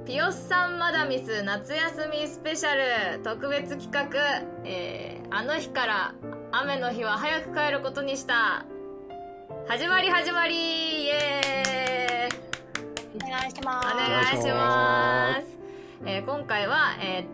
ピオスさんマダミス夏休みスペシャル特別企画、あの日から雨の日は早く帰ることにした。始まりイエーイ。 お願いします。 お願いします。今回は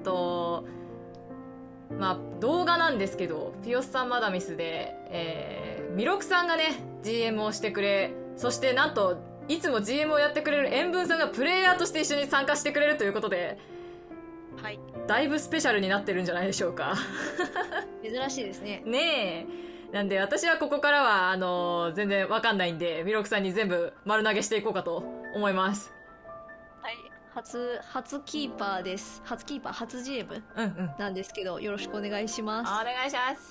動画なんですけど、ピオスさんマダミスで、ミロクさんがね GM をしてくれ、そしてなんといつも GM をやってくれる塩分さんがプレイヤーとして一緒に参加してくれるということで、 はい、 だいぶスペシャルになってるんじゃないでしょうか。 珍しいですね。 ねえ。なんで私はここからは全然わかんないんで、ミロクさんに全部丸投げしていこうかと思います。 はい、初キーパーです。初 GM なんですけど、よろしくお願いします。 お願いします。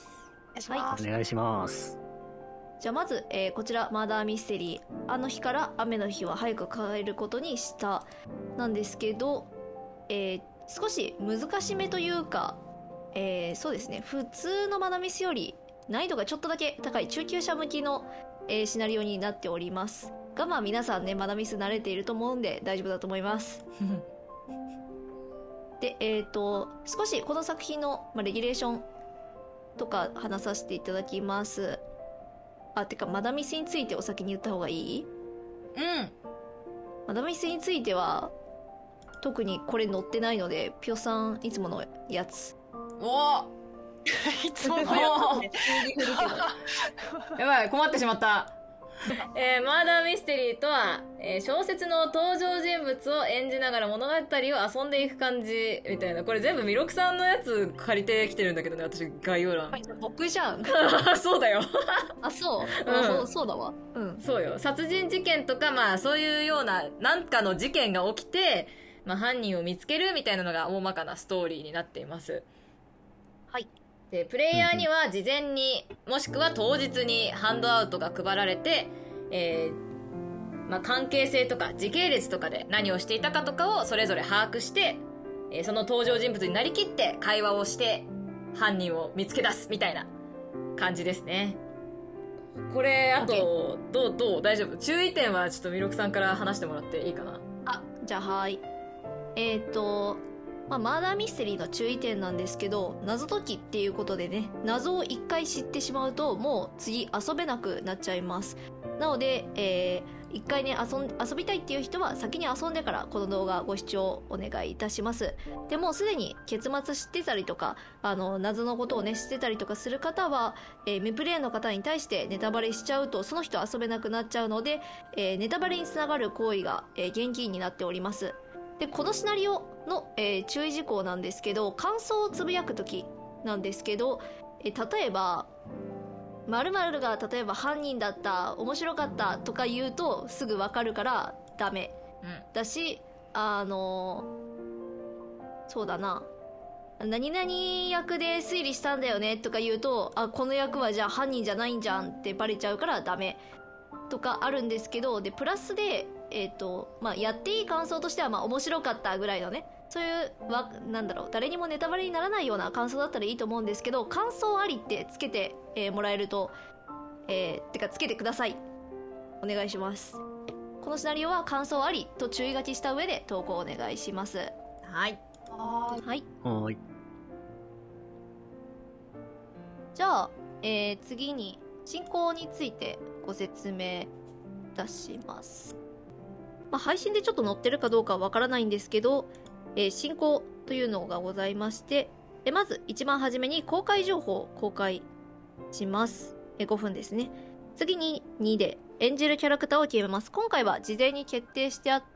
はい、 お願いします。 じゃあまず、こちらマーダーミステリーあの日から雨の日は早く帰ることにしたなんですけど、少し難しめというか、そうですね、普通のマダミスより難易度がちょっとだけ高い中級者向きの、シナリオになっておりますが、まあ皆さんねマダミス慣れていると思うんで大丈夫だと思います。で少しこの作品の、レギュレーションとか話させていただきます。てかマダミスについてお先に言った方がいい？マダミスについては特にこれ載ってないので、ピオさんいつものやつ。 おいつものやつやばい、困ってしまった。マーダーミステリーとは、小説の登場人物を演じながら物語を遊んでいく感じみたいな。これ全部ミロクさんのやつ借りてきてるんだけどね、私概要欄。 僕じゃん。 そうだよ。 そう、そうだわ。 そうよ。殺人事件とか、そういうようななんかの事件が起きて、犯人を見つけるみたいなのが大まかなストーリーになっています。 はい。 でプレイヤーには事前にもしくは当日にハンドアウトが配られて、関係性とか時系列とかで何をしていたかとかをそれぞれ把握して、その登場人物になりきって会話をして犯人を見つけ出すみたいな感じですね。これあとどう大丈夫？注意点はちょっとミロクさんから話してもらっていいかな？ じゃあはい。マーダーミステリーの注意点なんですけど、謎解きっていうことでね、謎を一回知ってしまうともう次遊べなくなっちゃいます。なので、一回ね遊びたいっていう人は先に遊んでからこの動画ご視聴お願いいたします。でもうすでに結末知ってたりとか、謎のことをね知ってたりとかする方は、未プレイの方に対してネタバレしちゃうとその人遊べなくなっちゃうので、ネタバレにつながる行為が、厳禁になっております。でこのシナリオの、注意事項なんですけど、感想をつぶやくときなんですけど、例えば〇〇が例えば犯人だった面白かったとか言うとすぐ分かるからダメ、だし、そうだな、何々役で推理したんだよねとか言うと、この役はじゃあ犯人じゃないんじゃんってバレちゃうからダメとかあるんですけど、でプラスでやっていい感想としては面白かったぐらいのね、そういう誰にもネタバレにならないような感想だったらいいと思うんですけど、感想ありってつけて、もらえると、つけてください。お願いします。このシナリオは感想ありと注意書きした上で投稿お願いします。 はいはい。 はい。 じゃあ、次に進行についてご説明いたします。配信でちょっと載ってるかどうかはわからないんですけど、進行というのがございまして、まず一番初めに公開情報を公開します。5分ですね。次に2で演じるキャラクターを決めます。今回は事前に決定してあって、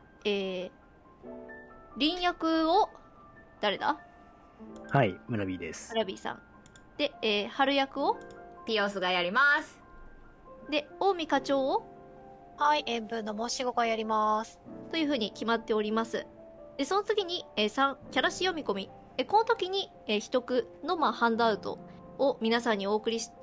リン役を誰だ？ はい、村 B です。 村 B さんで、春役をピオスがやります。 で、近江課長をはい、塩分の申し子がやります。 というふうに決まっております。でその次に、3キャラ詩読み込み。この時に、秘匿の、ハンドアウトを皆さんにお送りして、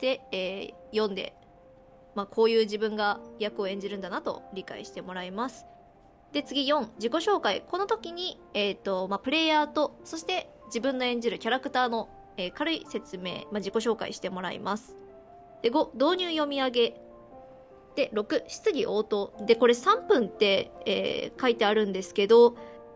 読んで、こういう自分が役を演じるんだなと理解してもらいます。で次4、自己紹介。この時に、プレイヤーとそして自分の演じるキャラクターの、軽い説明、自己紹介してもらいます。で5、導入読み上げ。で6、質疑応答。でこれ3分って、書いてあるんですけど、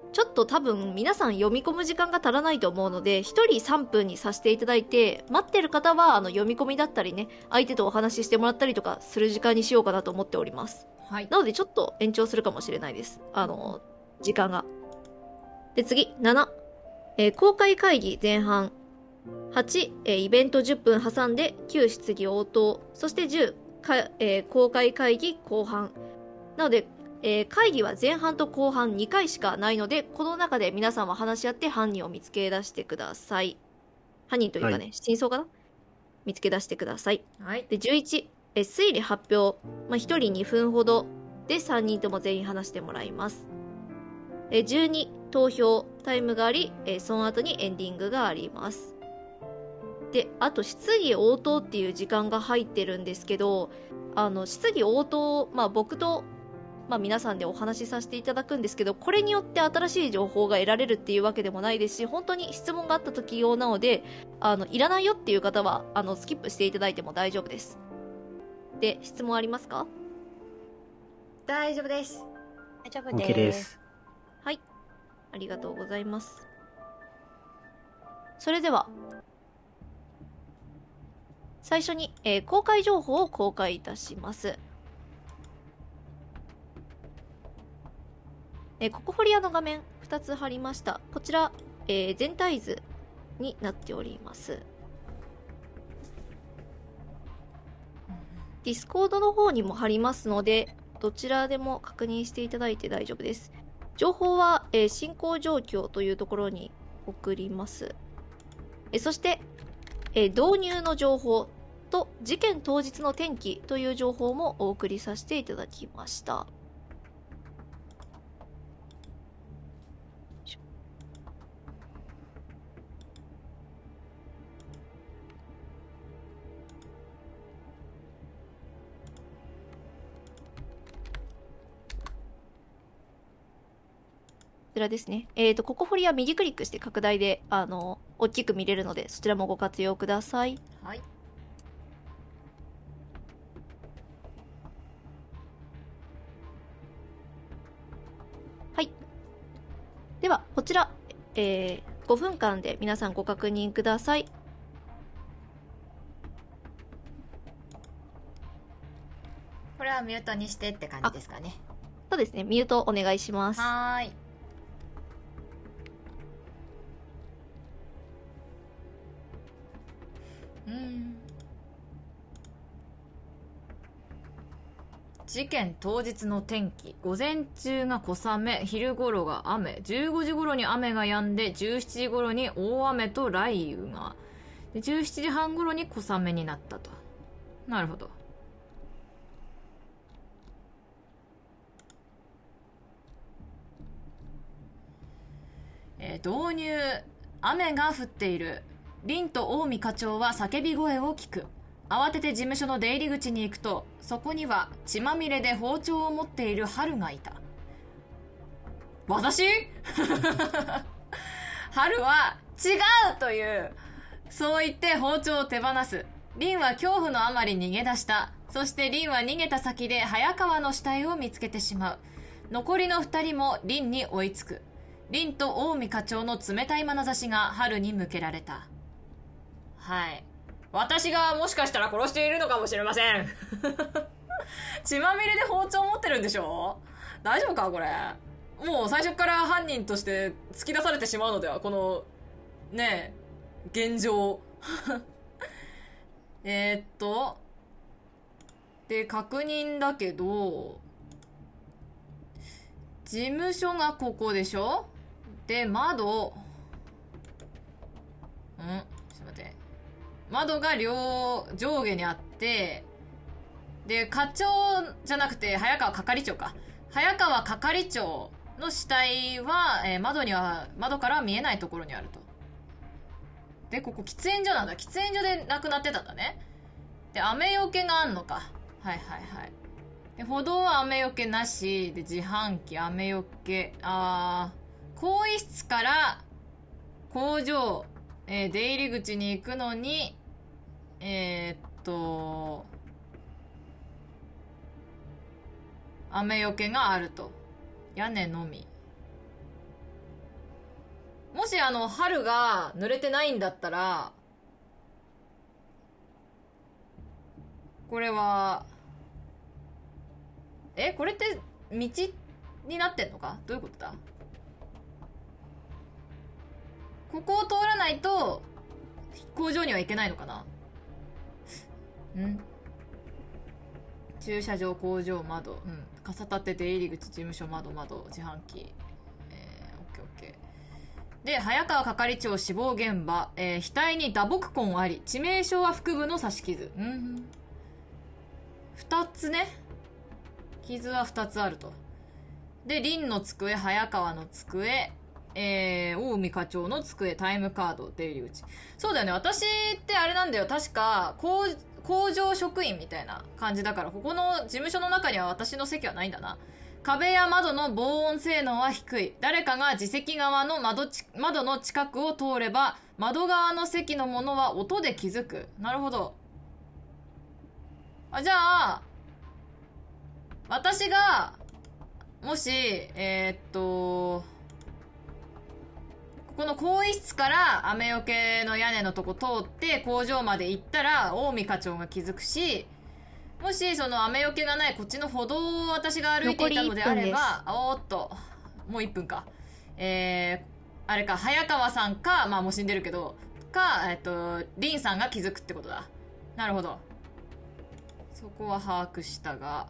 ちょっと多分皆さん読み込む時間が足らないと思うので、1人3分にさせていただいて、待ってる方は読み込みだったりね、相手とお話ししてもらったりとかする時間にしようかなと思っております。 はい。 なのでちょっと延長するかもしれないです。時間が。で、次、7。公開会議前半。8、イベント10分挟んで9、質疑応答。そして10、公開会議後半。なので、会議は前半と後半2回しかないので、この中で皆さんは話し合って犯人を見つけ出してください。犯人というかね、 はい、 真相かな、見つけ出してください。 はい。 で、11、推理発表。1人2分ほどで3人とも全員話してもらいます。12、投票。タイムがあり、その後にエンディングがあります。で、あと質疑応答っていう時間が入ってるんですけど、質疑応答、僕と、皆さんでお話しさせていただくんですけど、これによって新しい情報が得られるっていうわけでもないですし、本当に質問があった時用なので、いらないよっていう方は、スキップしていただいても大丈夫です。で、質問ありますか？ 大丈夫です。 大丈夫 OK で。 ですす。 はい。ありがとうございます。それでは、最初に、公開情報を公開いたします。ココフォリアの画面2つ貼りました。こちら、全体図になっております。ディスコードの方にも貼りますので、どちらでも確認していただいて大丈夫です。情報は、進行状況というところに送ります。そして、導入の情報と事件当日の天気という情報もお送りさせていただきました。こちらですね。ココフォリは右クリックして拡大で、大きく見れるので、そちらもご活用ください。 はい。 はい。では、こちら、5分間で皆さんご確認ください。 これはミュートにしてって感じですかね。 そうですね。ミュートお願いします。 はーい。事件当日の天気。午前中が小雨、昼頃が雨、15時頃に雨が止んで、17時頃に大雨と雷雨が。で、17時半頃に小雨になったと。なるほど。導入。雨が降っている。凛と近江課長は叫び声を聞く。慌てて事務所の出入り口に行くと、そこには血まみれで包丁を持っている春がいた。私春は違うという。そう言って包丁を手放す。凛は恐怖のあまり逃げ出した。そして凛は逃げた先で早川の死体を見つけてしまう。残りの二人も凛に追いつく。凛と近江課長の冷たい眼差しが春に向けられた。はい。私がもしかしたら殺しているのかもしれません。血まみれで包丁持ってるんでしょ？大丈夫かこれ。もう最初から犯人として突き出されてしまうのでは、この、ねえ、現状。で、確認だけど、事務所がここでしょ？で、窓、ちょっと待って。窓が上下にあって、で、課長じゃなくて、早川係長か。早川係長の死体は、窓から見えないところにあると。で、ここ喫煙所なんだ。喫煙所で亡くなってたんだね。で、雨よけがあんのか。はいはいはい。で、歩道は雨よけなし。で、自販機、雨よけ。更衣室から工場、出入り口に行くのに、雨よけがあると。屋根のみ。 し春が濡れてないんだったら、これは、これって道になってんのか？どういうことだ？ここを通らないと工場には行けないのかな？駐車場、工場、窓、傘立て、出入り口、事務所、窓、自販機、オッケーオッケー。で、早川係長死亡現場、額に打撲痕あり、致命傷は腹部の刺し傷。二つね。傷は二つあると。で、林の机、早川の机、大海課長の机、タイムカード、出入り口。そうだよね。私ってあれなんだよ。確か、工場職員みたいな感じだから、ここの事務所の中には私の席はないんだな。壁や窓の防音性能は低い。誰かが自席側の窓の近くを通れば、窓側の席のものは音で気づく。なるほど。じゃあ、私が、もし、この更衣室から雨よけの屋根のとこ通って工場まで行ったら大海課長が気づくし、もしその雨よけがないこっちの歩道を私が歩いていたのであれば、もう1分か。あれか、早川さんか、もう死んでるけど、林さんが気づくってことだ。なるほど。そこは把握したが、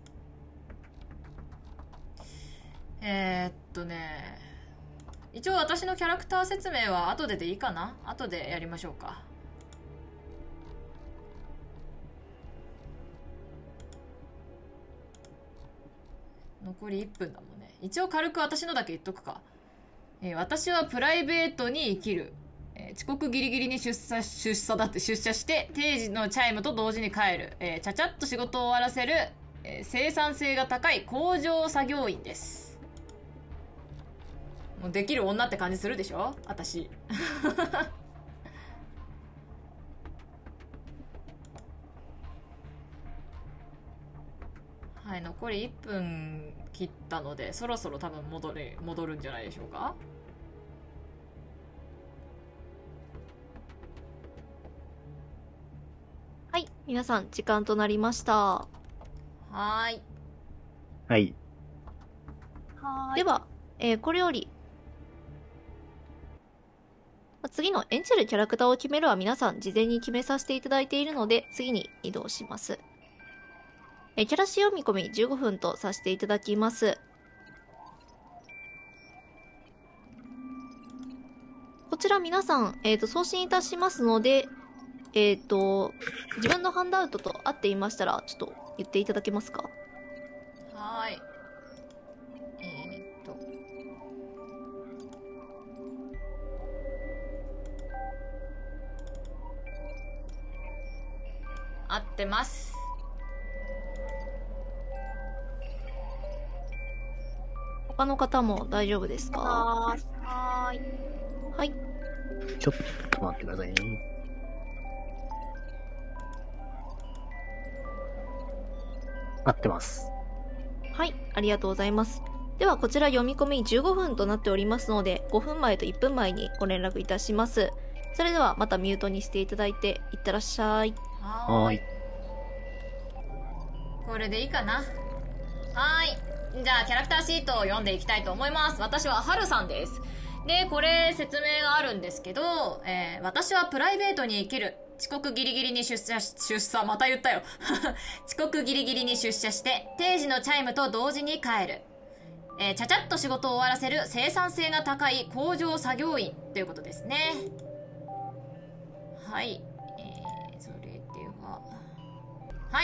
一応私のキャラクター説明は後でいいかな？後でやりましょうか。残り1分だもんね。一応軽く私のだけ言っとくか。私はプライベートに生きる。遅刻ギリギリに出社して定時のチャイムと同時に帰る。ちゃちゃっと仕事を終わらせる。生産性が高い工場作業員です。もうできる女って感じするでしょ私。はい、残り1分切ったので、そろそろ多分戻るんじゃないでしょうか。 はい、皆さん時間となりました。 はーい。 はい。 では、これより次の演じるキャラクターを決めるは皆さん事前に決めさせていただいているので、次に移動します。キャラ使用見込み15分とさせていただきます。こちら皆さん、送信いたしますので、自分のハンドアウトと合っていましたら、ちょっと言っていただけますか？ はーい。合ってます。 他の方も大丈夫ですか？ はーい。 はい。 ちょっと待ってくださいね。合ってます。 はい、ありがとうございます。ではこちら読み込み15分となっておりますので、5分前と1分前にご連絡いたします。それではまたミュートにしていただいていってらっしゃい。 はーい。これでいいかな？はーい。じゃあキャラクターシートを読んでいきたいと思います。私はハルさんです。で、これ説明があるんですけど、私はプライベートに生きる。遅刻ギリギリにまた言ったよ。遅刻ギリギリに出社して、定時のチャイムと同時に帰る。ちゃちゃっと仕事を終わらせる生産性が高い工場作業員ということですね。はい。それでは。はい、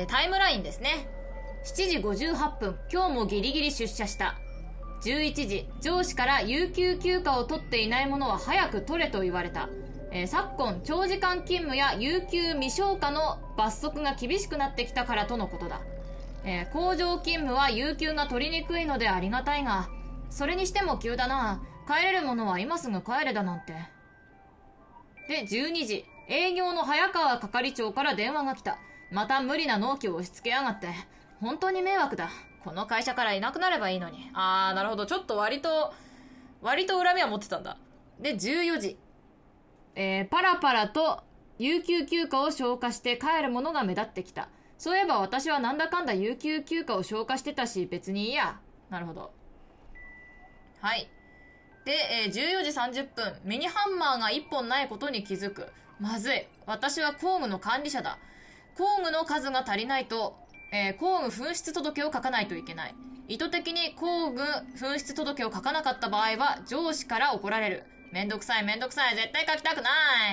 タイムラインですね。7時58分、今日もギリギリ出社した。11時、上司から有給休暇を取っていない者は早く取れと言われた。昨今、長時間勤務や有給未消化の罰則が厳しくなってきたからとのことだ。工場勤務は有給が取りにくいのでありがたいが、それにしても急だな。帰れる者は今すぐ帰れだなんて。で、12時、営業の早川係長から電話が来た。また無理な納期を押し付けやがって。本当に迷惑だ。この会社からいなくなればいいのに。なるほど。ちょっと割と恨みは持ってたんだ。 で、14時。パラパラと有給休暇を消化して帰るものが目立ってきた。そういえば私はなんだかんだ有給休暇を消化してたし、別にいいや。なるほど。はい。で、14時30分、ミニハンマーが1本ないことに気づく。まずい。私は工具の管理者だ。工具の数が足りないと、工具紛失届を書かないといけない。意図的に工具紛失届を書かなかった場合は上司から怒られる。めんどくさい、絶対書きたくない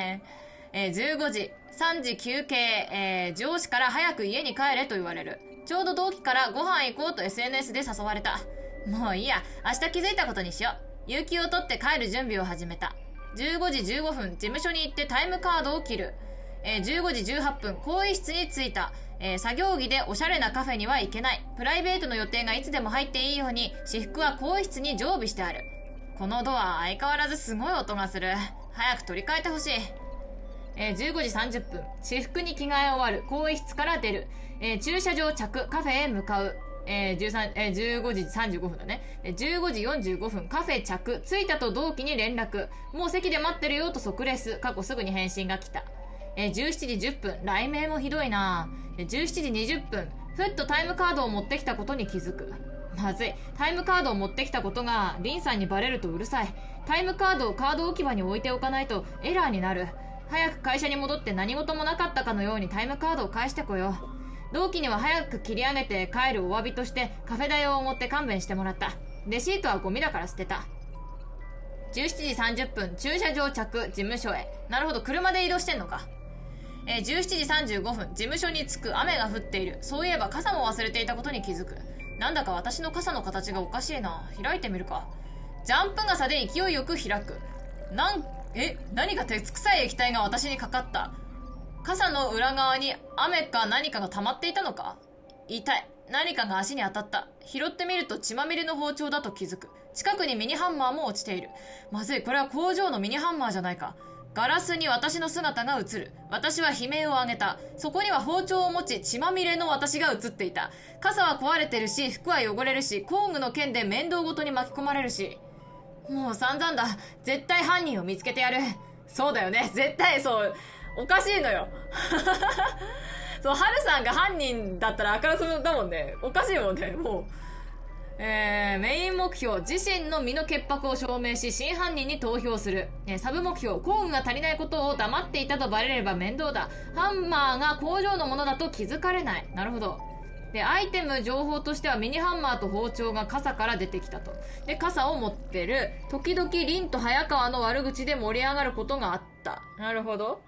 。15時、3時休憩、上司から早く家に帰れと言われる。ちょうど同期からご飯行こうと SNS で誘われた。もういいや、明日気づいたことにしよう。有給を取って帰る準備を始めた。15時15分、事務所に行ってタイムカードを切る。15時18分、更衣室に着いた。作業着でおしゃれなカフェには行けない。プライベートの予定がいつでも入っていいように、私服は更衣室に常備してある。このドア、相変わらずすごい音がする。早く取り替えてほしい。15時30分、私服に着替え終わる。更衣室から出る。駐車場着、カフェへ向かう。15時35分だね。15時45分、カフェ着、着いたと同期に連絡。もう席で待ってるよと即レス。過去すぐに返信が来た。17時10分、雷鳴もひどいな。17時20分、ふっとタイムカードを持ってきたことに気づく。まずい。タイムカードを持ってきたことが、リンさんにバレるとうるさい。タイムカードをカード置き場に置いておかないとエラーになる。早く会社に戻って何事もなかったかのようにタイムカードを返してこよう。同期には早く切り上げて帰るお詫びとしてカフェ代をおごって勘弁してもらった。レシートはゴミだから捨てた。17時30分、駐車場着、事務所へ。なるほど、車で移動してんのか。17時35分、事務所に着く。雨が降っている。そういえば傘も忘れていたことに気づく。なんだか私の傘の形がおかしいな。開いてみるか。ジャンプ傘で勢いよく開く。何か鉄臭い液体が私にかかった。傘の裏側に雨か何かが溜まっていたのか。痛い。何かが足に当たった。拾ってみると血まみれの包丁だと気づく。近くにミニハンマーも落ちている。まずい、これは工場のミニハンマーじゃないか。ガラスに私の姿が映る。私は悲鳴を上げた。そこには包丁を持ち血まみれの私が映っていた。傘は壊れてるし、服は汚れるし、工具の件で面倒ごとに巻き込まれるし。もう散々だ。絶対犯人を見つけてやる。そうだよね。絶対そう。おかしいのよ。そう、ハルさんが犯人だったらあからさまだもんね。おかしいもんね、もう。メイン目標、自身の身の潔白を証明し、真犯人に投票する。サブ目標、工具が足りないことを黙っていたとバレれば面倒だ。ハンマーが工場のものだと気づかれない。なるほど。で、アイテム情報としてはミニハンマーと包丁が傘から出てきたと。で、傘を持ってる。時々リンと早川の悪口で盛り上がることがあった。なるほど。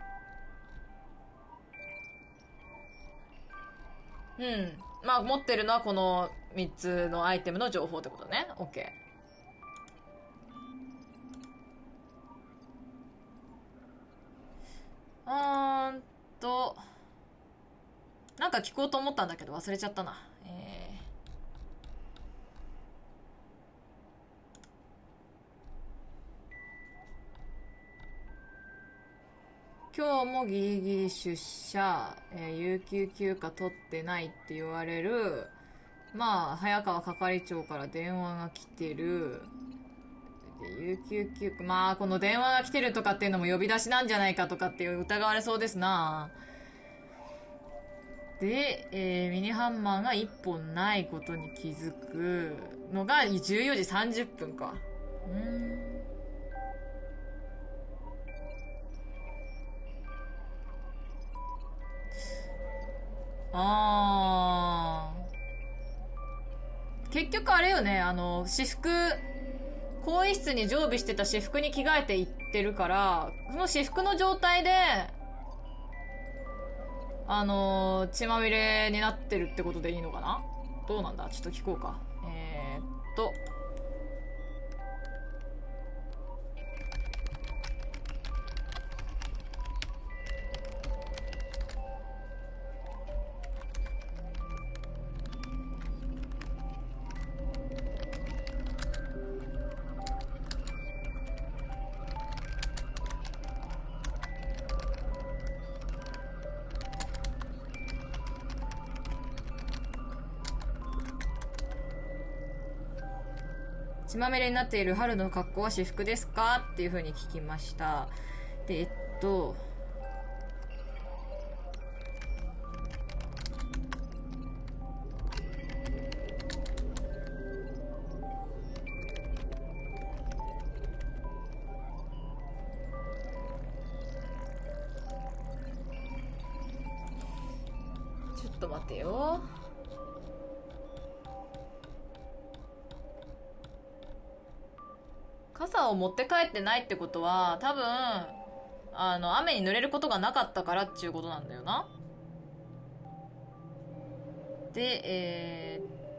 うん。まあ、持ってるのはこの3つのアイテムの情報ってことね。OK。なんか聞こうと思ったんだけど忘れちゃったな。今日もギリギリ出社、有給休暇取ってないって言われる。まあ、早川係長から電話が来てる。で、有給休暇、まあ、この電話が来てるとかっていうのも呼び出しなんじゃないかとかっていう疑われそうですな。で、ミニハンマーが1本ないことに気づくのが14時30分か。結局あれよね、私服、更衣室に常備してた私服に着替えていってるから、その私服の状態で、血まみれになってるってことでいいのかな？どうなんだ？ちょっと聞こうか。 血まみれになっている春の格好は私服ですかっていう風に聞きました。で、ちょっと待てよ。傘を持って帰ってないってことは、多分、雨に濡れることがなかったからっていうことなんだよな。で、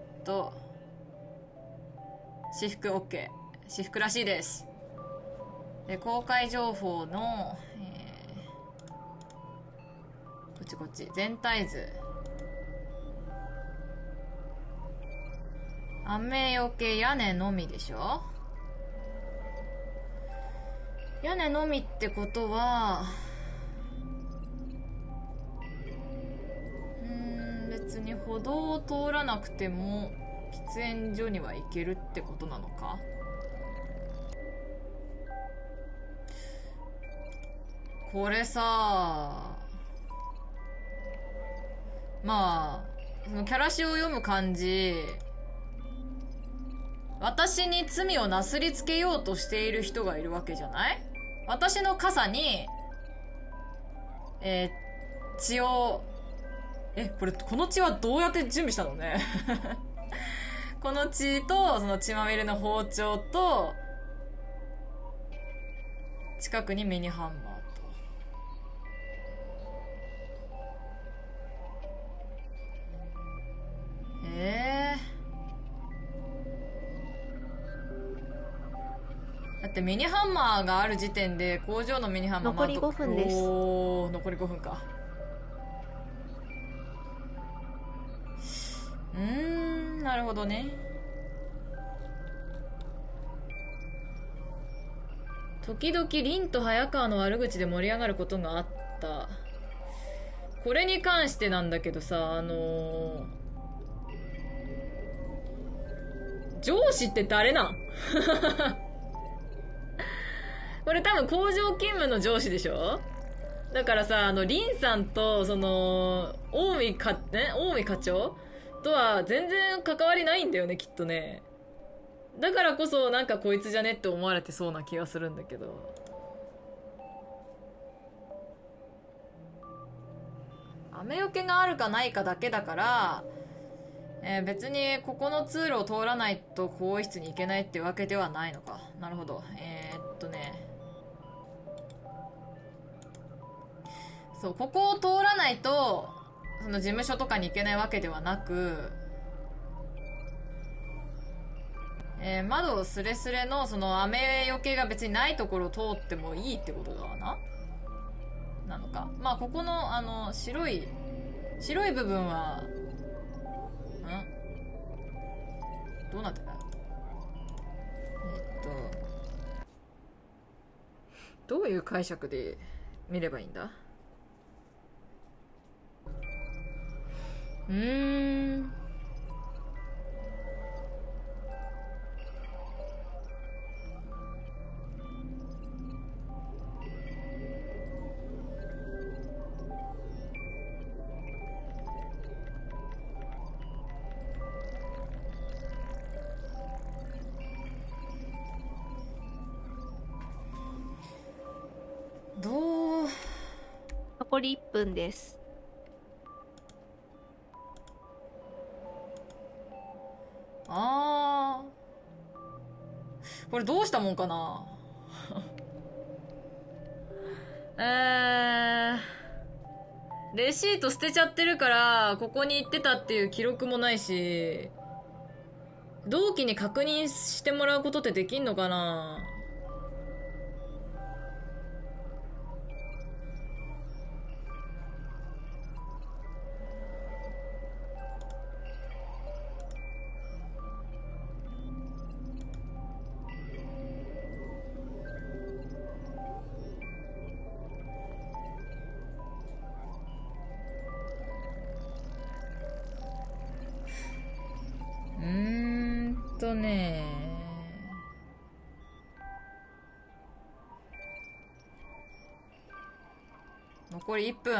私服 OK。私服らしいです。で、公開情報の、こっち、全体図。雨よけ屋根のみでしょ？屋根のみってことは、別に歩道を通らなくても喫煙所には行けるってことなのか？これさ、まあそのキャラ詩を読む感じ、私に罪をなすりつけようとしている人がいるわけじゃない？私の傘に、血を、この血はどうやって準備したのねこの血と、その血まみれの包丁と、近くにミニハンマーと。だってミニハンマーがある時点で工場のミニハンマー残り5分です。 残り5分か。なるほどね。時々凛と早川の悪口で盛り上がることがあった。これに関してなんだけどさ、上司って誰なんこれ多分工場勤務の上司でしょ？だからさ、リンさんと、大見課長とは全然関わりないんだよね、きっとね。だからこそ、なんかこいつじゃねって思われてそうな気がするんだけど。雨よけがあるかないかだけだから、別にここの通路を通らないと更衣室に行けないってわけではないのか。なるほど。そう、ここを通らないと、その事務所とかに行けないわけではなく、窓スレスレのその雨よけが別にないところを通ってもいいってことだわな。なのか。まあ、ここの、白い部分は、どうなってんだ？どういう解釈で見ればいいんだ？ 残り1分です。 これどうしたもんかなレシート捨てちゃってるから、ここに行ってたっていう記録もないし、同期に確認してもらうことってできんのかな？ね残り1分。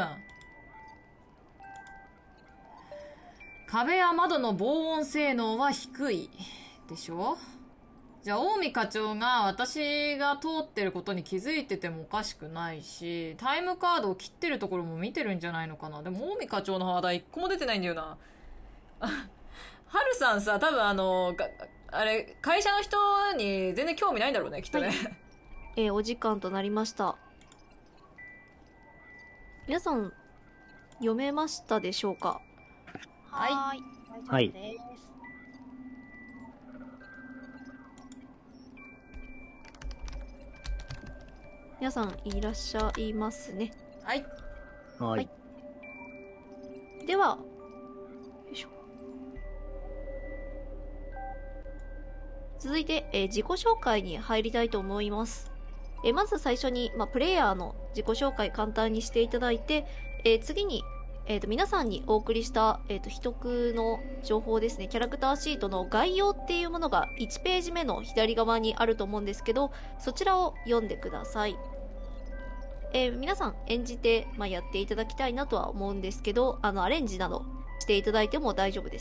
壁や窓の防音性能は低い。でしょ？じゃあ、近江課長が私が通ってることに気づいててもおかしくないし、タイムカードを切ってるところも見てるんじゃないのかな。でも、近江課長の話題1個も出てないんだよな。はるさんさ、多分あれ、会社の人に全然興味ないんだろうね、きっとね。 はい、お時間となりました。皆さん、読めましたでしょうか？ はーい。大丈夫です。 皆さんいらっしゃいますね。 はい。 はい。 では、よいしょ。続いて、自己紹介に入りたいと思います。まず最初に、プレイヤーの自己紹介簡単にしていただいて、次に、皆さんにお送りした、秘匿の情報ですね、キャラクターシートの概要っていうものが1ページ目の左側にあると思うんですけど、そちらを読んでください。皆さん演じて、やっていただきたいなとは思うんですけど、アレンジなどしていただいても大丈夫です。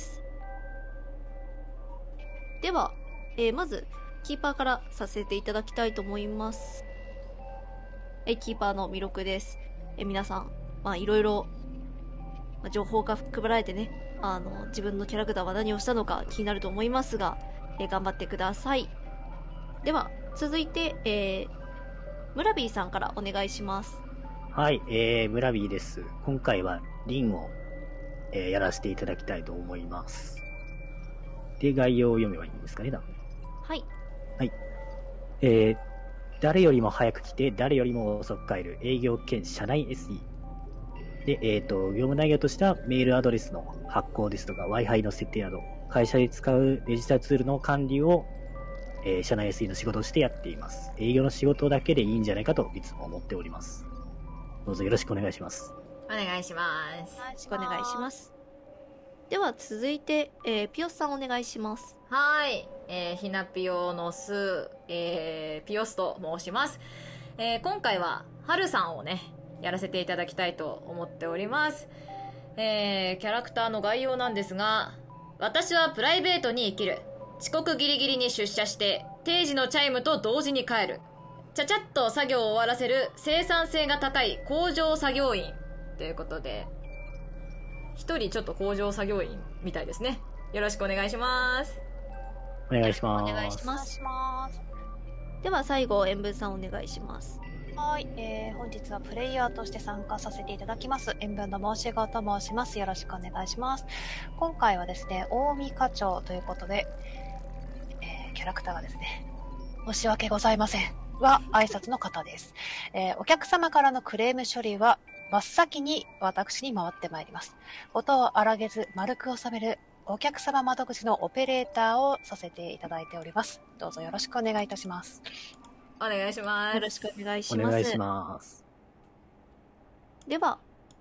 では、まず、キーパーからさせていただきたいと思います。キーパーの弥勒です。皆さん、いろいろ、情報が配られてね、自分のキャラクターは何をしたのか気になると思いますが、頑張ってください。では、続いて、ムラビーさんからお願いします。 はい、ムラビーです。今回はリンを、やらせていただきたいと思います。で、概要を読めばいいんですかね、多分。 はい。 はい。誰よりも早く来て、誰よりも遅く帰る営業兼社内 SE。で、業務内容としてはメールアドレスの発行ですとか Wi-Fi の設定など、会社で使うデジタルツールの管理を、社内 SE の仕事としてやっています。営業の仕事だけでいいんじゃないかといつも思っております。どうぞよろしくお願いします。 お願いします。 よろしくお願いします。では続いて、ピオスさんお願いします。 はい。ひなぴよのす、ピオスと申します。今回は、はるさんをね、やらせていただきたいと思っております。キャラクターの概要なんですが、私はプライベートに生きる。遅刻ギリギリに出社して、定時のチャイムと同時に帰る。ちゃちゃっと作業を終わらせる生産性が高い工場作業員。ということで、一人ちょっと工場作業員みたいですね。よろしくお願いします。 お願いします。 お願いします。では最後、塩分さんお願いします。 はい、本日はプレイヤーとして参加させていただきます塩分の申し子と申します。よろしくお願いします。今回はですね、近江課長ということで、キャラクターがですね、申し訳ございませんは挨拶の方です。お客様からのクレーム処理は真っ先に私に回ってまいります。音を荒げず丸く収めるお客様窓口のオペレーターをさせていただいております。どうぞよろしくお願いいたします。 お願いします。 よろしくお願いします。 お願いします。 では、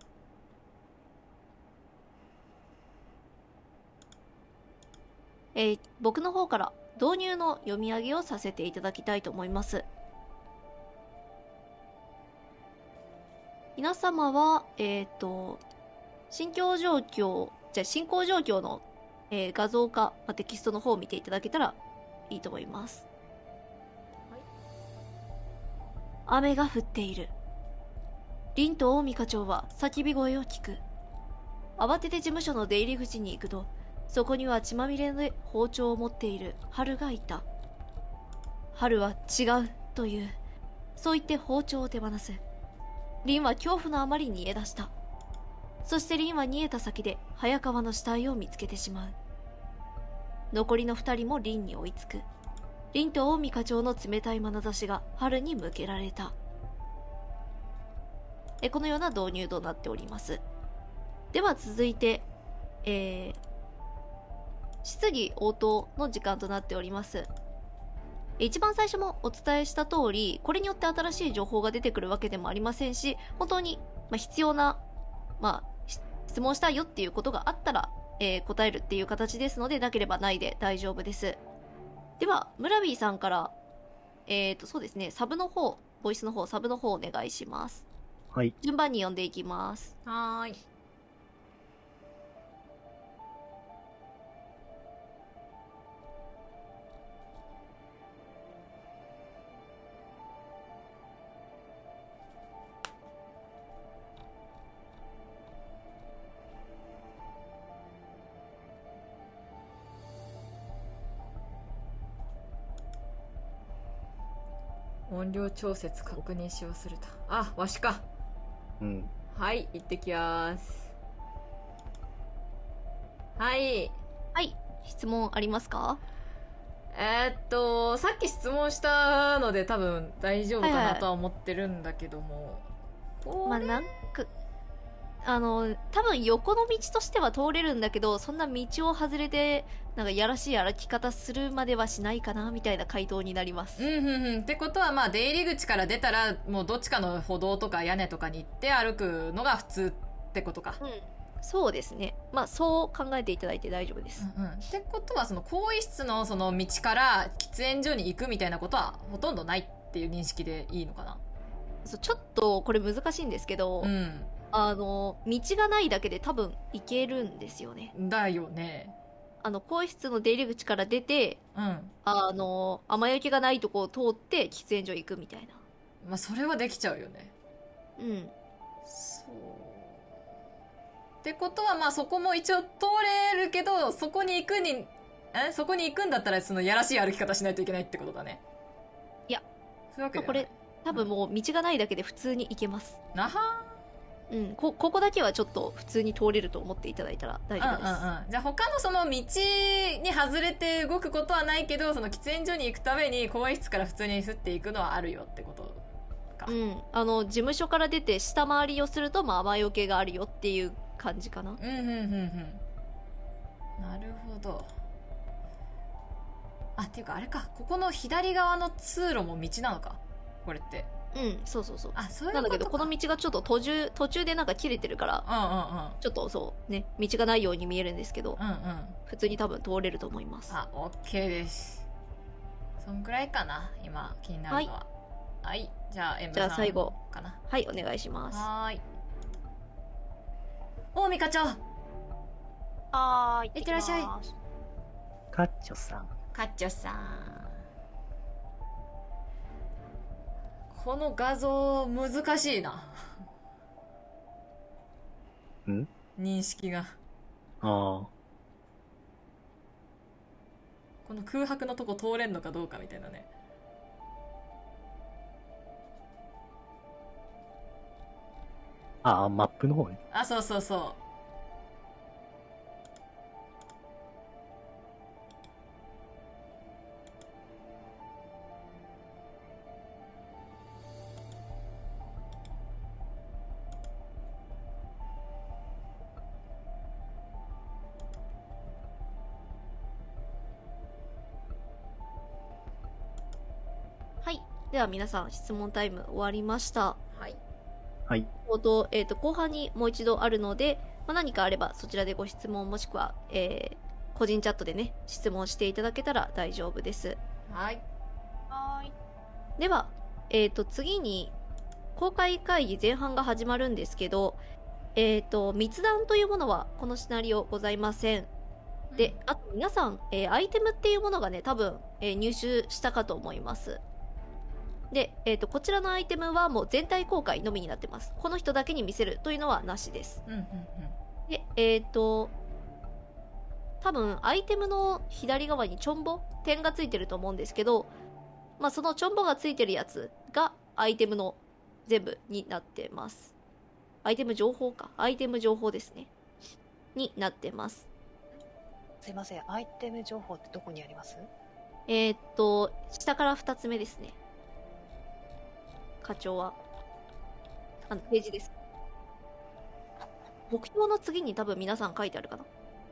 僕の方から導入の読み上げをさせていただきたいと思います。皆様は、進行状況の、画像か、テキストの方を見ていただけたらいいと思います。雨が降っている。凛と近江課長は叫び声を聞く。慌てて事務所の出入り口に行くと、そこには血まみれで包丁を持っている春がいた。春は違うという。そう言って包丁を手放す。凛は恐怖のあまり逃げ出した。そして凛は逃げた先で早川の死体を見つけてしまう。残りの二人も凛に追いつく。凛と近江課長の冷たい眼差しが春に向けられた。このような導入となっております。では続いて、質疑応答の時間となっております。一番最初もお伝えした通り、これによって新しい情報が出てくるわけでもありませんし、本当に、必要な、質問したいよっていうことがあったら、答えるっていう形ですので、なければないで大丈夫です。では、ムラビーさんから、そうですね、ボイスの方、サブの方お願いします。 はい。 順番に読んでいきます。 はーい。音量調節確認し忘れた。あ、わしか。 うん。 はい、行ってきます。はい。 はい。質問ありますか？ さっき質問したので多分大丈夫かなとは思ってるんだけども。 まあ、多分横の道としては通れるんだけど、そんな道を外れて、なんかやらしい歩き方するまではしないかな、みたいな回答になります。 ってことは、まあ、出入り口から出たら、もうどっちかの歩道とか屋根とかに行って歩くのが普通ってことか。 うん。そうですね。まあ、そう考えていただいて大丈夫です。 ってことは、その、更衣室のその道から喫煙所に行くみたいなことはほとんどないっていう認識でいいのかな？ そう、ちょっとこれ難しいんですけど、道がないだけで多分行けるんですよね。 だよね。 更衣室の出入り口から出て、雨よけがないとこを通って喫煙所行くみたいな。 まあ、それはできちゃうよね。 うん。 そう。ってことは、まあ、そこも一応通れるけど、そこに行くんだったら、その、やらしい歩き方しないといけないってことだね。 いや。 そういうわけではない。 これ、多分もう道がないだけで普通に行けます。 なはうん、ここだけはちょっと普通に通れると思っていただいたら大丈夫です。 じゃあ他のその道に外れて動くことはないけど、その喫煙所に行くために更衣室から普通に吸っていくのはあるよってことか。 うん。事務所から出て下回りをすると、まあ、雨よけがあるよっていう感じかな。 なるほど。あ、っていうかあれか、ここの左側の通路も道なのか、これって。 うん、そうそうそう。 あ、そういうことか。 なんだけど、この道がちょっと途中でなんか切れてるから、ちょっとそうね、道がないように見えるんですけど、普通に多分通れると思います。 あ、オッケーです。そんくらいかな、今気になるのは。はい。じゃあ、エムさん最後かな。 はい、お願いします。 はーい。大見課長。 いってらっしゃい。 カッチョさん。 カッチョさん。この画像難しいな。認識が。 この空白のとこ通れんのかどうかみたいなね。 マップの方ね。 あ、そうそうそう。 では皆さん質問タイム終わりました。 はい。 はい。 後半にもう一度あるので、何かあればそちらでご質問もしくは、個人チャットでね、質問していただけたら大丈夫です。 はい。 では、次に、公開会議前半が始まるんですけど、密談というものはこのシナリオございません。で、あと皆さん、アイテムっていうものがね、多分、入手したかと思います。で、こちらのアイテムはもう全体公開のみになってます。この人だけに見せるというのはなしです。で、多分アイテムの左側に点がついてると思うんですけど、まあそのチョンボがついてるやつがアイテムの全部になってます。アイテム情報ですね。になってます。 すいません、アイテム情報ってどこにあります？ 下から2つ目ですね。課長はページです。目標の次に多分皆さん書いてあるかな。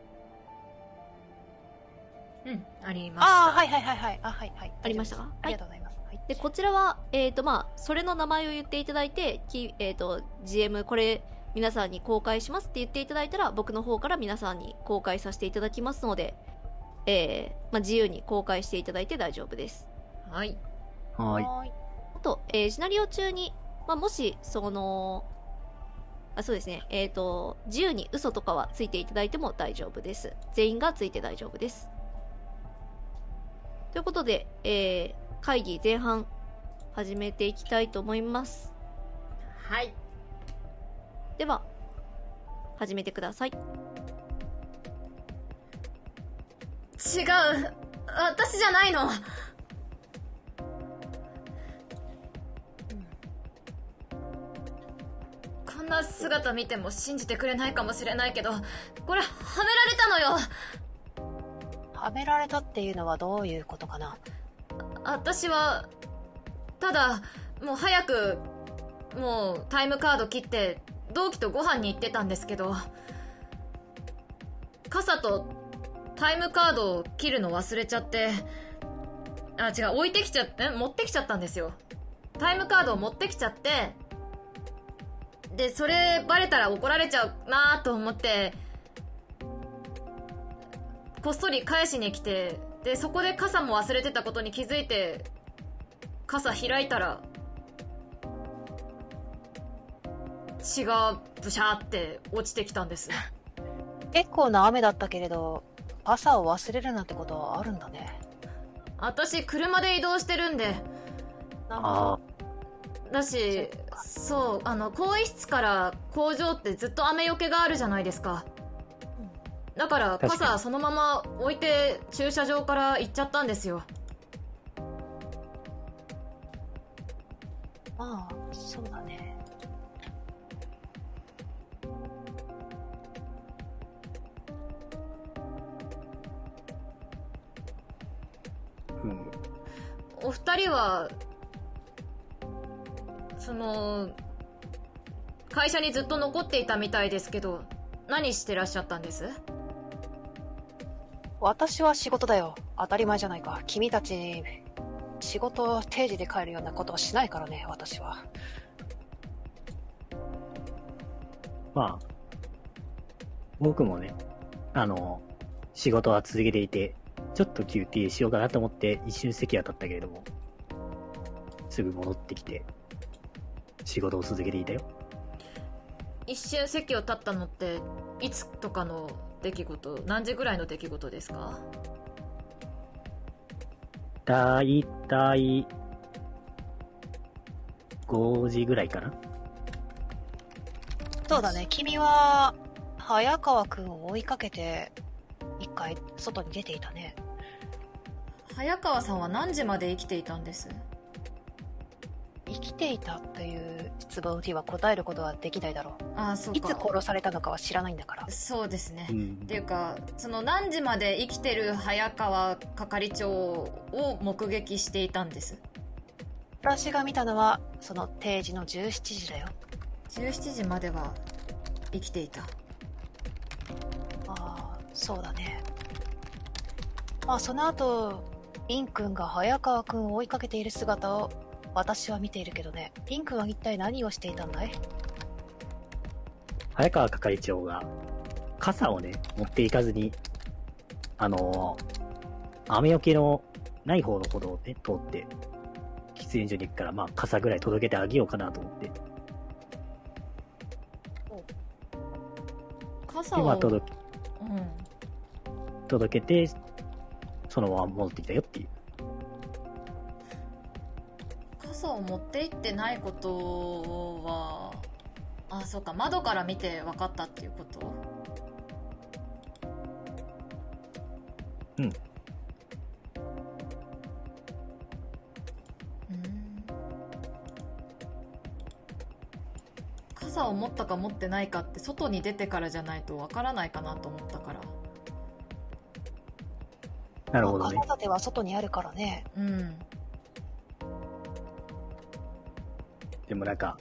ありました。 はい。 ありましたか？ ありがとうございます。 で、こちらはまあそれの名前を言っていただいて、GM これ皆さんに公開しますって言っていただいたら、僕の方から皆さんに公開させていただきますので、自由に公開していただいて大丈夫です。 はい。 あと、シナリオ中にまあ、もし、そうですね。自由に嘘とかはついていただいても大丈夫です。全員がついて大丈夫です。ということで、会議前半、始めていきたいと思います。 はい。 では、始めてください。違う。 私じゃないの。こんな姿見ても信じてくれないかもしれないけど、これ、はめられたのよ。 はめられたっていうのはどういうことかな。 私は、ただ、もう早く、もうタイムカード切って、同期とご飯に行ってたんですけど、傘とタイムカードを切るの忘れちゃって、持ってきちゃったんですよ。タイムカードを持ってきちゃって、で、それバレたら怒られちゃうなと思って、こっそり返しに来て、で、そこで傘も忘れてたことに気づいて、傘開いたら、血がブシャーって落ちてきたんです。 結構な雨だったけれど、朝を忘れるなんてことはあるんだね。 私、車で移動してるんで。 なるほど。 だし、そう、更衣室から工場ってずっと雨よけがあるじゃないですか。だから傘そのまま置いて駐車場から行っちゃったんですよ。 まあ、そうだね。 うん。 お二人は、会社にずっと残っていたみたいですけど、何してらっしゃったんです？ 私は仕事だよ。当たり前じゃないか。君たち、仕事を定時で帰るようなことはしないからね、私は。 まあ、僕もね、仕事は続けていて、ちょっと休憩しようかなと思って一瞬席は立ったけれども、すぐ戻ってきて、仕事を続けていたよ。 一瞬席を立ったのって、いつとかの出来事、何時ぐらいの出来事ですか？ だいたい5時ぐらいかな。 そうだね、君は、早川くんを追いかけて、一回外に出ていたね。 早川さんは何時まで生きていたんです？ 生きていたっていう質問には答えることはできないだろう。 そうか。 いつ殺されたのかは知らないんだから。 そうですね。 うん、 っていうか、何時まで生きてる早川係長を目撃していたんです。 私が見たのは、その定時の17時だよ。 17時までは生きていた。 ああ、そうだね。まあその後、リン君が早川君を追いかけている姿を私は見ているけどね。リン君は一体何をしていたんだい？ 早川係長が傘をね、持っていかずに、雨よけのない方の歩道をね、通って、喫煙所に行くから、まあ傘ぐらい届けてあげようかなと思って。 傘を、 で、まあ届けて、そのまま戻ってきたよっていう。 傘を持って行ってないことは、そうか、窓から見て分かったっていうこと？ うん。 傘を持ったか持ってないかって外に出てからじゃないと分からないかなと思ったから。 なるほどね。 傘立ては外にあるからね。 うん。 でもなんか、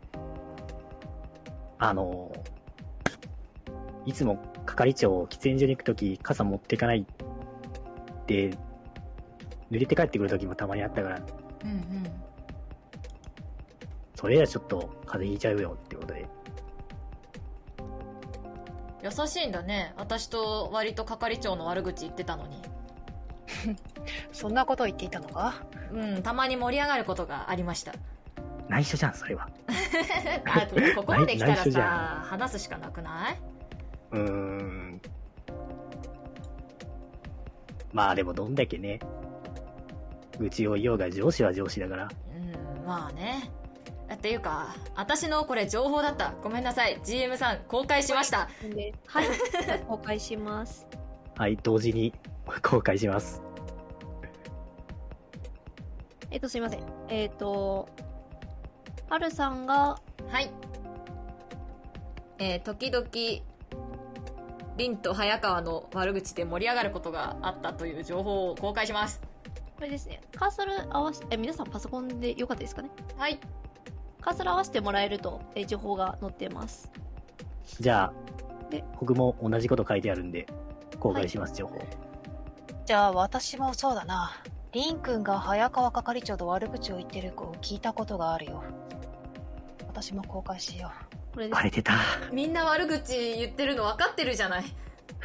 いつも係長、喫煙所に行くとき傘持っていかないって、濡れて帰ってくるときもたまにあったから、 うんうん。 それじゃちょっと風邪ひいちゃうよってことで。 優しいんだね。私と割と係長の悪口言ってたのに。 そんなことを言っていたのか？ うん、たまに盛り上がることがありました。 内緒じゃん、それは。 あここまで来たら内緒じゃさ、話すしかなくない？ まあでもどんだけね、うちを言おうが上司は上司だから。 まあね。っていうか、私のこれ情報だった。ごめんなさい。GM さん、公開しました。 はい。公開します。 はい、同時に公開します。 すいません。はるさんが、 はい。時々、凛と早川の悪口で盛り上がることがあったという情報を公開します。 これですね。カーソル合わせ、皆さんパソコンでよかったですかね？ はい。 カーソル合わせてもらえると、情報が載ってます。 じゃあ、僕も同じこと書いてあるんで、公開します、情報。 じゃあ私もそうだな。リン君が早川係長と悪口を言ってる子を聞いたことがあるよ。私も公開しよう。 これです。 バレてた。 みんな悪口言ってるの分かってるじゃない。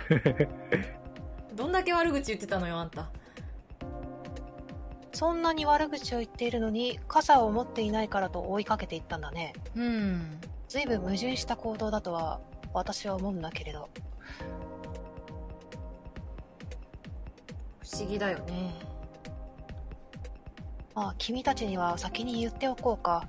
どんだけ悪口言ってたのよ、あんた。 そんなに悪口を言っているのに傘を持っていないからと追いかけていったんだね。随分矛盾した行動だとは私は思うんだけれど。 不思議だよね。 まあ君たちには先に言っておこうか。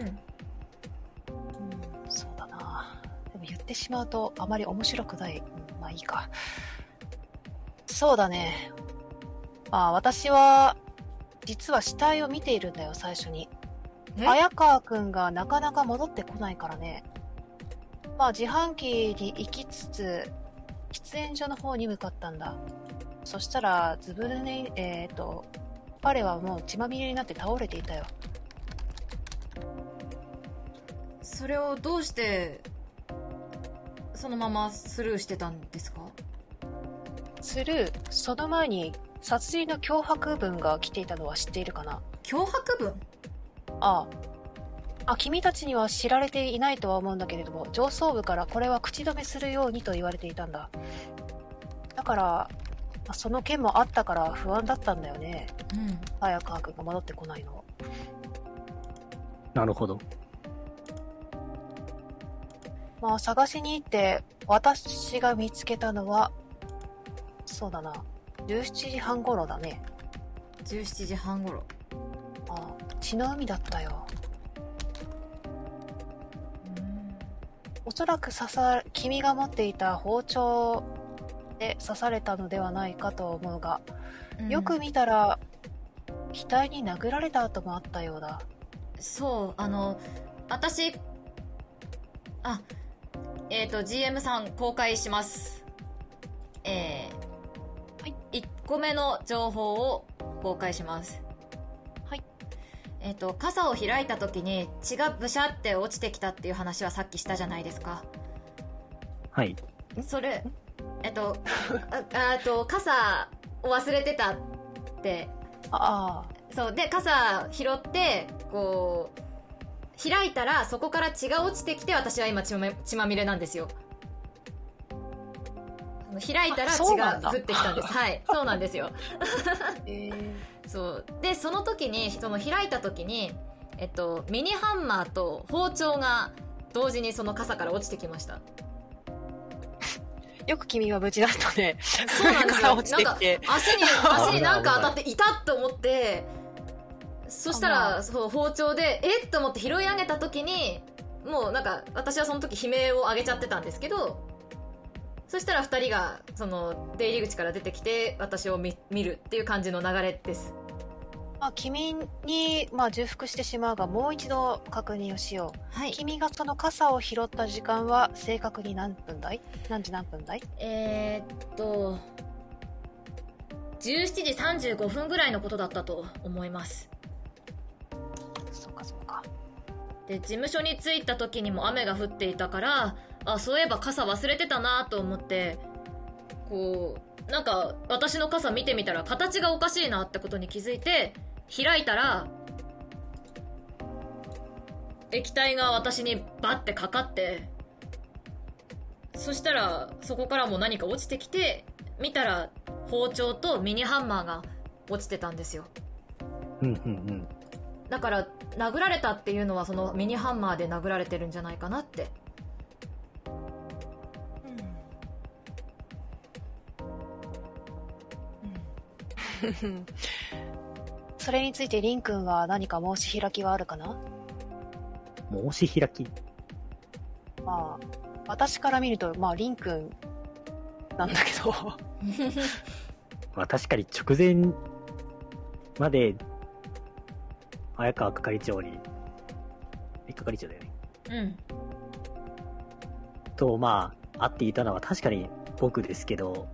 そうだな。でも言ってしまうとあまり面白くない。まあいいか。そうだね。まあ私は実は死体を見ているんだよ、最初に。早川くんがなかなか戻ってこないからね。まあ自販機に行きつつ喫煙所の方に向かったんだ。そしたらずぶ濡れ、彼はもう血まみれになって倒れていたよ。 それをどうしてそのままスルーしてたんですか？ スルー？その前に殺人の脅迫文が来ていたのは知っているかな？ 脅迫文？ ああ、君たちには知られていないとは思うんだけれども、上層部からこれは口止めするようにと言われていたんだ。だからその件もあったから不安だったんだよね。早川君が戻ってこないの。 なるほど。 まあ探しに行って私が見つけたのはそうだな、17時半頃だね。 17時半頃。 ああ、血の海だったよ。おそらく君が持っていた包丁で刺されたのではないかと思うが、よく見たら額に殴られた跡もあったようだ。 そう、私、GM さん公開します。はい、1個目の情報を公開します。 はい。 傘を開いた時に血がブシャって落ちてきたっていう話はさっきしたじゃないですか。 はい。 それ、傘を忘れてたって。そうで、傘拾ってこう開いたらそこから血が落ちてきて、私は今血まみれなんですよ。開いたら血が降ってきたんです。はい、そうなんですよ。そうで、その時に開いた時にミニハンマーと包丁が同時にその傘から落ちてきました。 よく君は無事だったね。 そうなんですよ。なんか足になんか当たっていたと思って、そしたらそう包丁でっと思って拾い上げた時に、もうなんか私はその時悲鳴を上げちゃってたんですけど、そしたら2人がその出入り口から出てきて私を見るっていう感じの流れです。 君に、重複してしまうが、もう一度確認をしよう。 はい。 君がその傘を拾った時間は正確に何時何分だい ？17時35分ぐらいのことだったと思います。 そうか。 で、事務所に着いた時にも雨が降っていたから、そういえば傘忘れてたなと思って、こうなんか私の傘見てみたら形がおかしいなってことに気づいて、開いたら液体が私にバッてかかって、そしたらそこからも何か落ちてきて、見たら包丁とミニハンマーが落ちてたんですよ。 だから殴られたっていうのはそのミニハンマーで殴られてるんじゃないかなって。 それについてリン君は何か申し開きはあるかな？ 申し開き？ まあ、私から見ると、まあ、リン君なんだけど。 まあ確かに直前まで、綾川係長に、係長だよね。 うん。 と、まあ、会っていたのは確かに僕ですけど、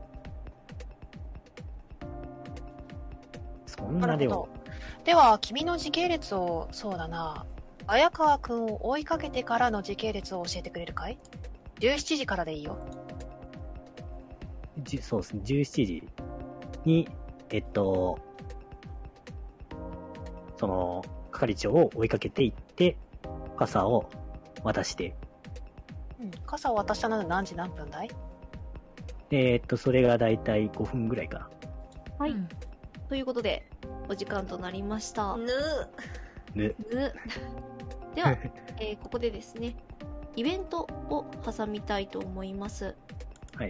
そんなでも。 では、君の時系列を、そうだな、綾川くんを追いかけてからの時系列を教えてくれるかい？ 17 時からでいいよ。 そうですね、17時に、その、係長を追いかけていって、傘を渡して。 うん、傘を渡したのは何時何分だい？ それがだいたい5分ぐらいかな。 はい。ということで、お時間となりました。 ぬ。 では、ここでですね、イベントを挟みたいと思います。 はい。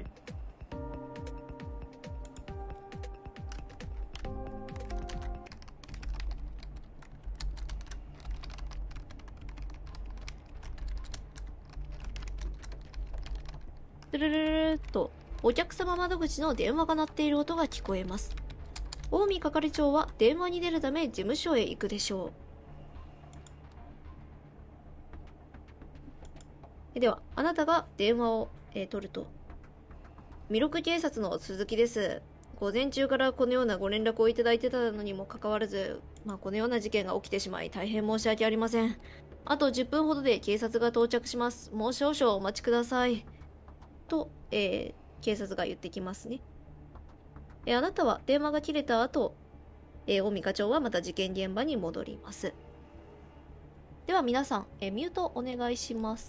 ルルルルルとお客様窓口の電話が鳴っている音が聞こえます。近江係長は電話に出るため事務所へ行くでしょう。では、あなたが電話を、取ると、弥勒警察の鈴木です。午前中からこのようなご連絡をいただいてたのにもかかわらず、このような事件が起きてしまい大変申し訳ありません。あと10分ほどで警察が到着します。もう少々お待ちください。と、警察が言ってきますね。あなたは電話が切れた後、近江課長はまた事件現場に戻ります。では皆さん、ミュートお願いします。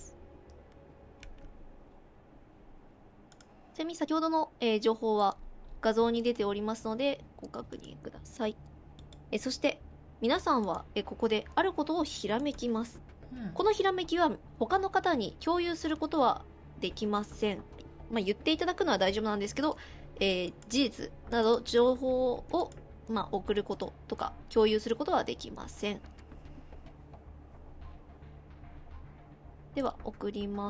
ちなみに先ほどの、情報は画像に出ておりますのでご確認ください。そして皆さんは、ここであることをひらめきます。このひらめきは他の方に共有することはできません。言っていただくのは大丈夫なんですけど、事実など情報を、送ることとか共有することはできません。では送ります。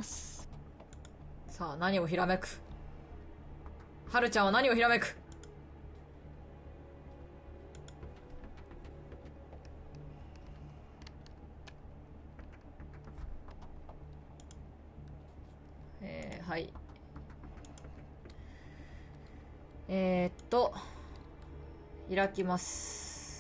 さあ、何をひらめく？はるちゃんは何をひらめく？はい。開きます。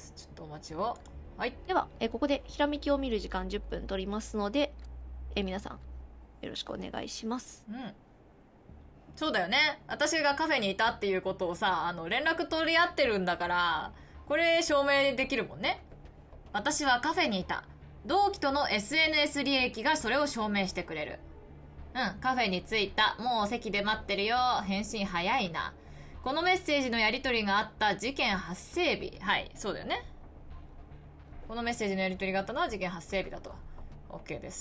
ちょっとお待ちを。はい。 では、ここでひらめきを見る時間10分取りますので、皆さんよろしくお願いします。 そうだよね。私がカフェにいたっていうことをさ、連絡取り合ってるんだから、これ証明できるもんね。私はカフェにいた。同期との SNS 履歴がそれを証明してくれる。カフェに着いた。もう席で待ってるよ。返信早いな。このメッセージのやり取りがあった事件発生日。はい、そうだよね。このメッセージのやり取りがあったのは事件発生日だと。OK です。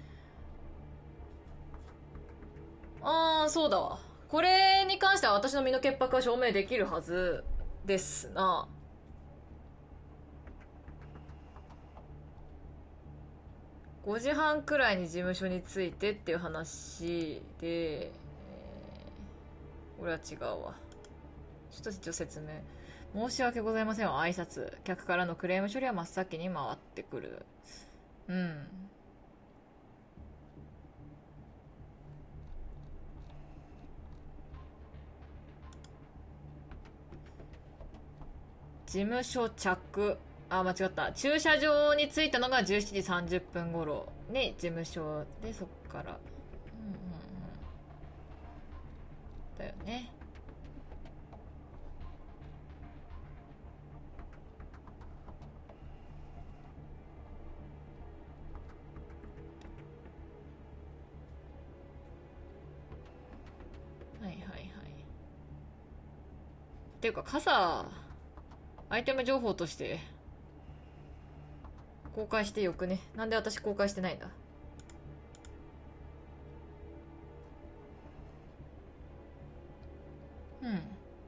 そうだわ。これに関しては私の身の潔白は証明できるはずですな。5時半くらいに事務所に着いてっていう話で、これは違うわ。ちょっと一応説明。申し訳ございませんは挨拶。客からのクレーム処理は真っ先に回ってくる。事務所着。間違った。駐車場に着いたのが17時30分頃に事務所で、そっから。だよね。はいはいはい。っていうか、傘、アイテム情報として公開してよくね。なんで私公開してないんだ。うん。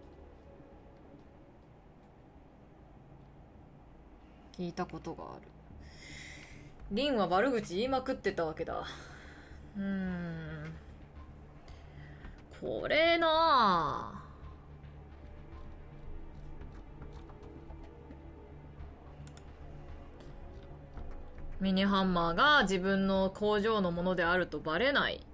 聞いたことがある。リンは悪口言いまくってたわけだ。これなあ、ミニハンマーが自分の工場のものであるとバレない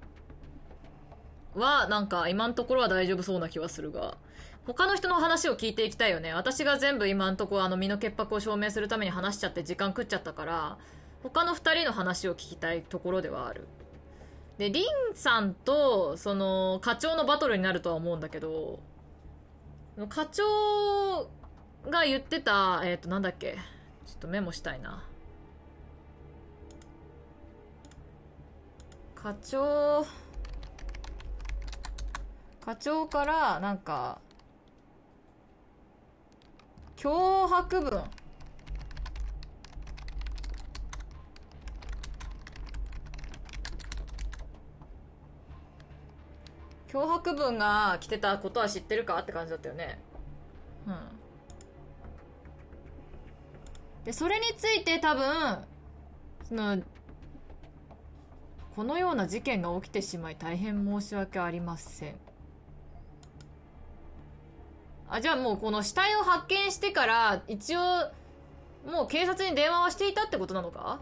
は、なんか今のところは大丈夫そうな気はするが、他の人の話を聞いていきたいよね。私が全部今のところ身の潔白を証明するために話しちゃって時間食っちゃったから、他の二人の話を聞きたいところではある。で、リンさんと、その、課長のバトルになるとは思うんだけど、課長が言ってた、なんだっけ。ちょっとメモしたいな。課長から、なんか、脅迫文。脅迫文が来てたことは知ってるかって感じだったよね。うん。で、それについて多分、このような事件が起きてしまい大変申し訳ありません。じゃあもうこの死体を発見してから、一応、もう警察に電話はしていたってことなのか？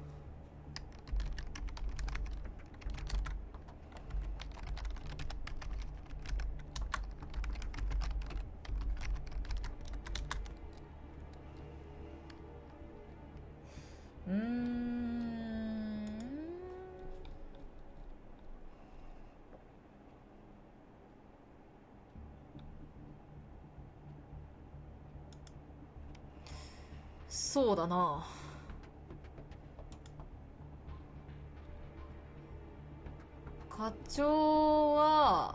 そうだな。課長は、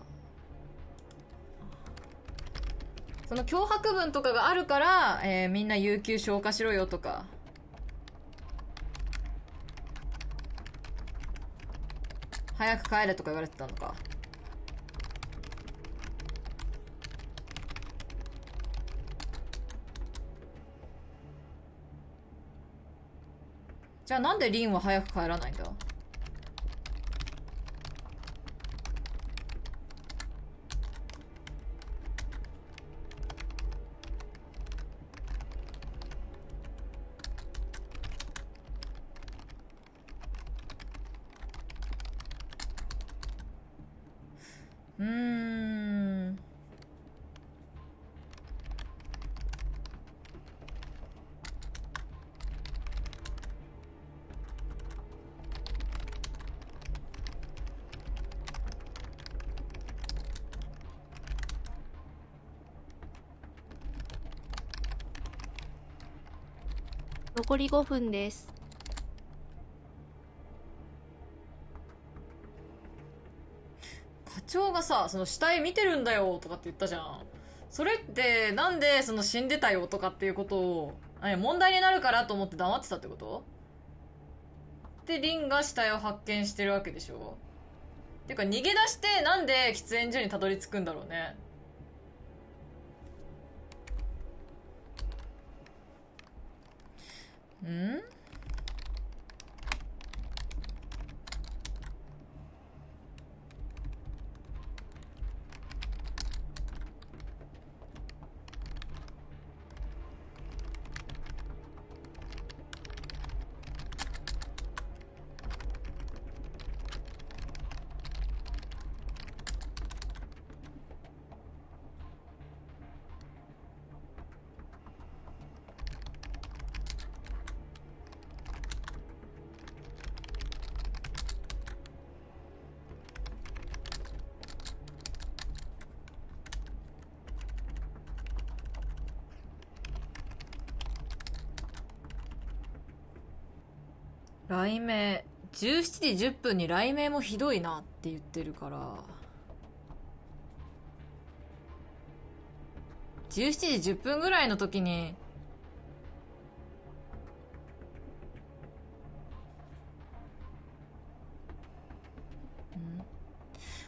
その脅迫文とかがあるから、みんな有給消化しろよとか、早く帰れとか言われてたのか。じゃあなんでリンは早く帰らないんだ？ 残り5分です。 課長がさ、その死体見てるんだよとかって言ったじゃん。それってなんでその死んでたよとかっていうことを問題になるからと思って黙ってたってこと？でリンが死体を発見してるわけでしょ。ていうか逃げ出してなんで喫煙所にたどり着くんだろうね。ん？雷鳴17時10分に雷鳴もひどいなって言ってるから17時10分ぐらいの時に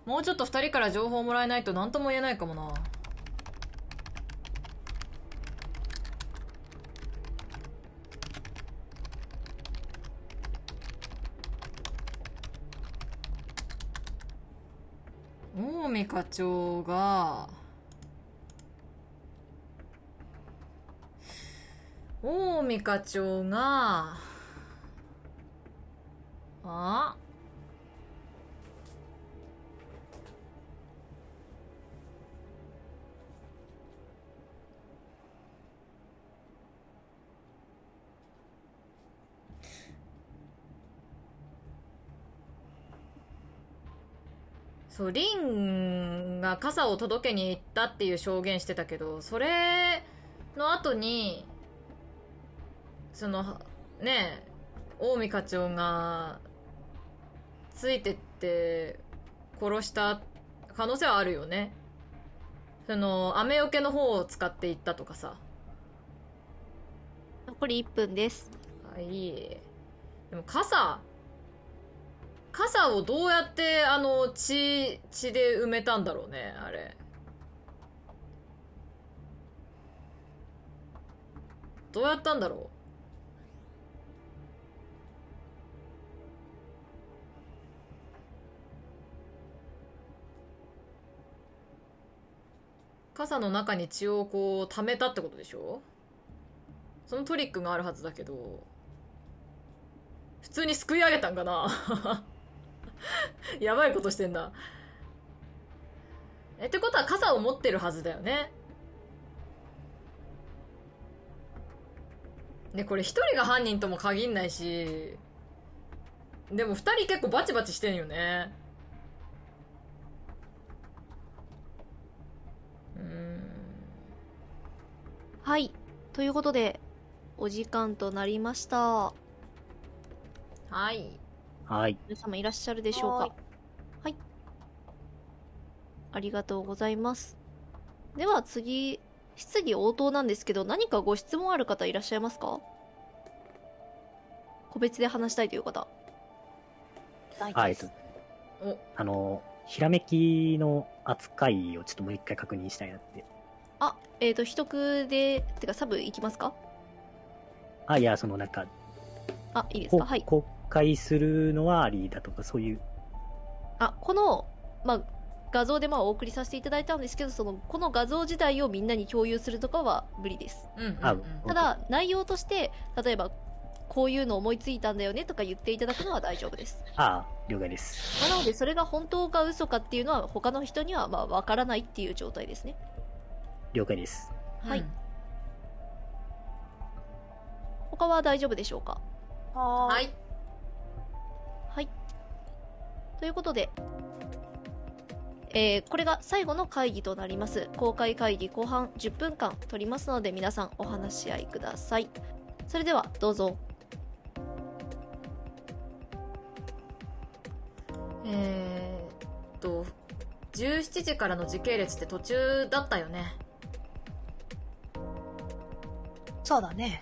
もうちょっと2人から情報もらえないと何とも言えないかもな。近江課長があそう、リンが傘を届けに行ったっていう証言してたけど、それの後にそのね、近江課長がついてって殺した可能性はあるよね。その雨よけの方を使っていったとかさ。 残り1分です。 あ、いい。でも傘をどうやって血で埋めたんだろうね、あれ。どうやったんだろう。傘の中に血をこう溜めたってことでしょ。そのトリックがあるはずだけど、普通にすくい上げたんかな。やばいことしてんだ。ってことは傘を持ってるはずだよね。で、これ一人が犯人とも限んないし、でも二人結構バチバチしてんよね。 はい。ということで、お時間となりました。 はい。 はい。 皆様いらっしゃるでしょうか。はい。ありがとうございます。では次、質疑応答なんですけど、何かご質問ある方いらっしゃいますか？個別で話したいという方。 はい。ひらめきの扱いをちょっともう一回確認したいなって。 あ、秘匿で、てかサブ行きますか？ あ、いや、なんか、 あ、いいですか？はい。 公開するのはありだとか、そういう。 あ、この、画像でお送りさせていただいたんですけど、この画像自体をみんなに共有するとかは無理です。ただ、内容として、例えば、こういうの思いついたんだよねとか言っていただくのは大丈夫です。 ああ、了解です。 なので、それが本当か嘘かっていうのは、他の人にはわからないっていう状態ですね。 了解です。 はい。他は大丈夫でしょうか？ はい。 はい。ということで、これが最後の会議となります。公開会議後半10分間取りますので、皆さんお話し合いください。それではどうぞ。 17時からの時系列って途中だったよね。 そうだね。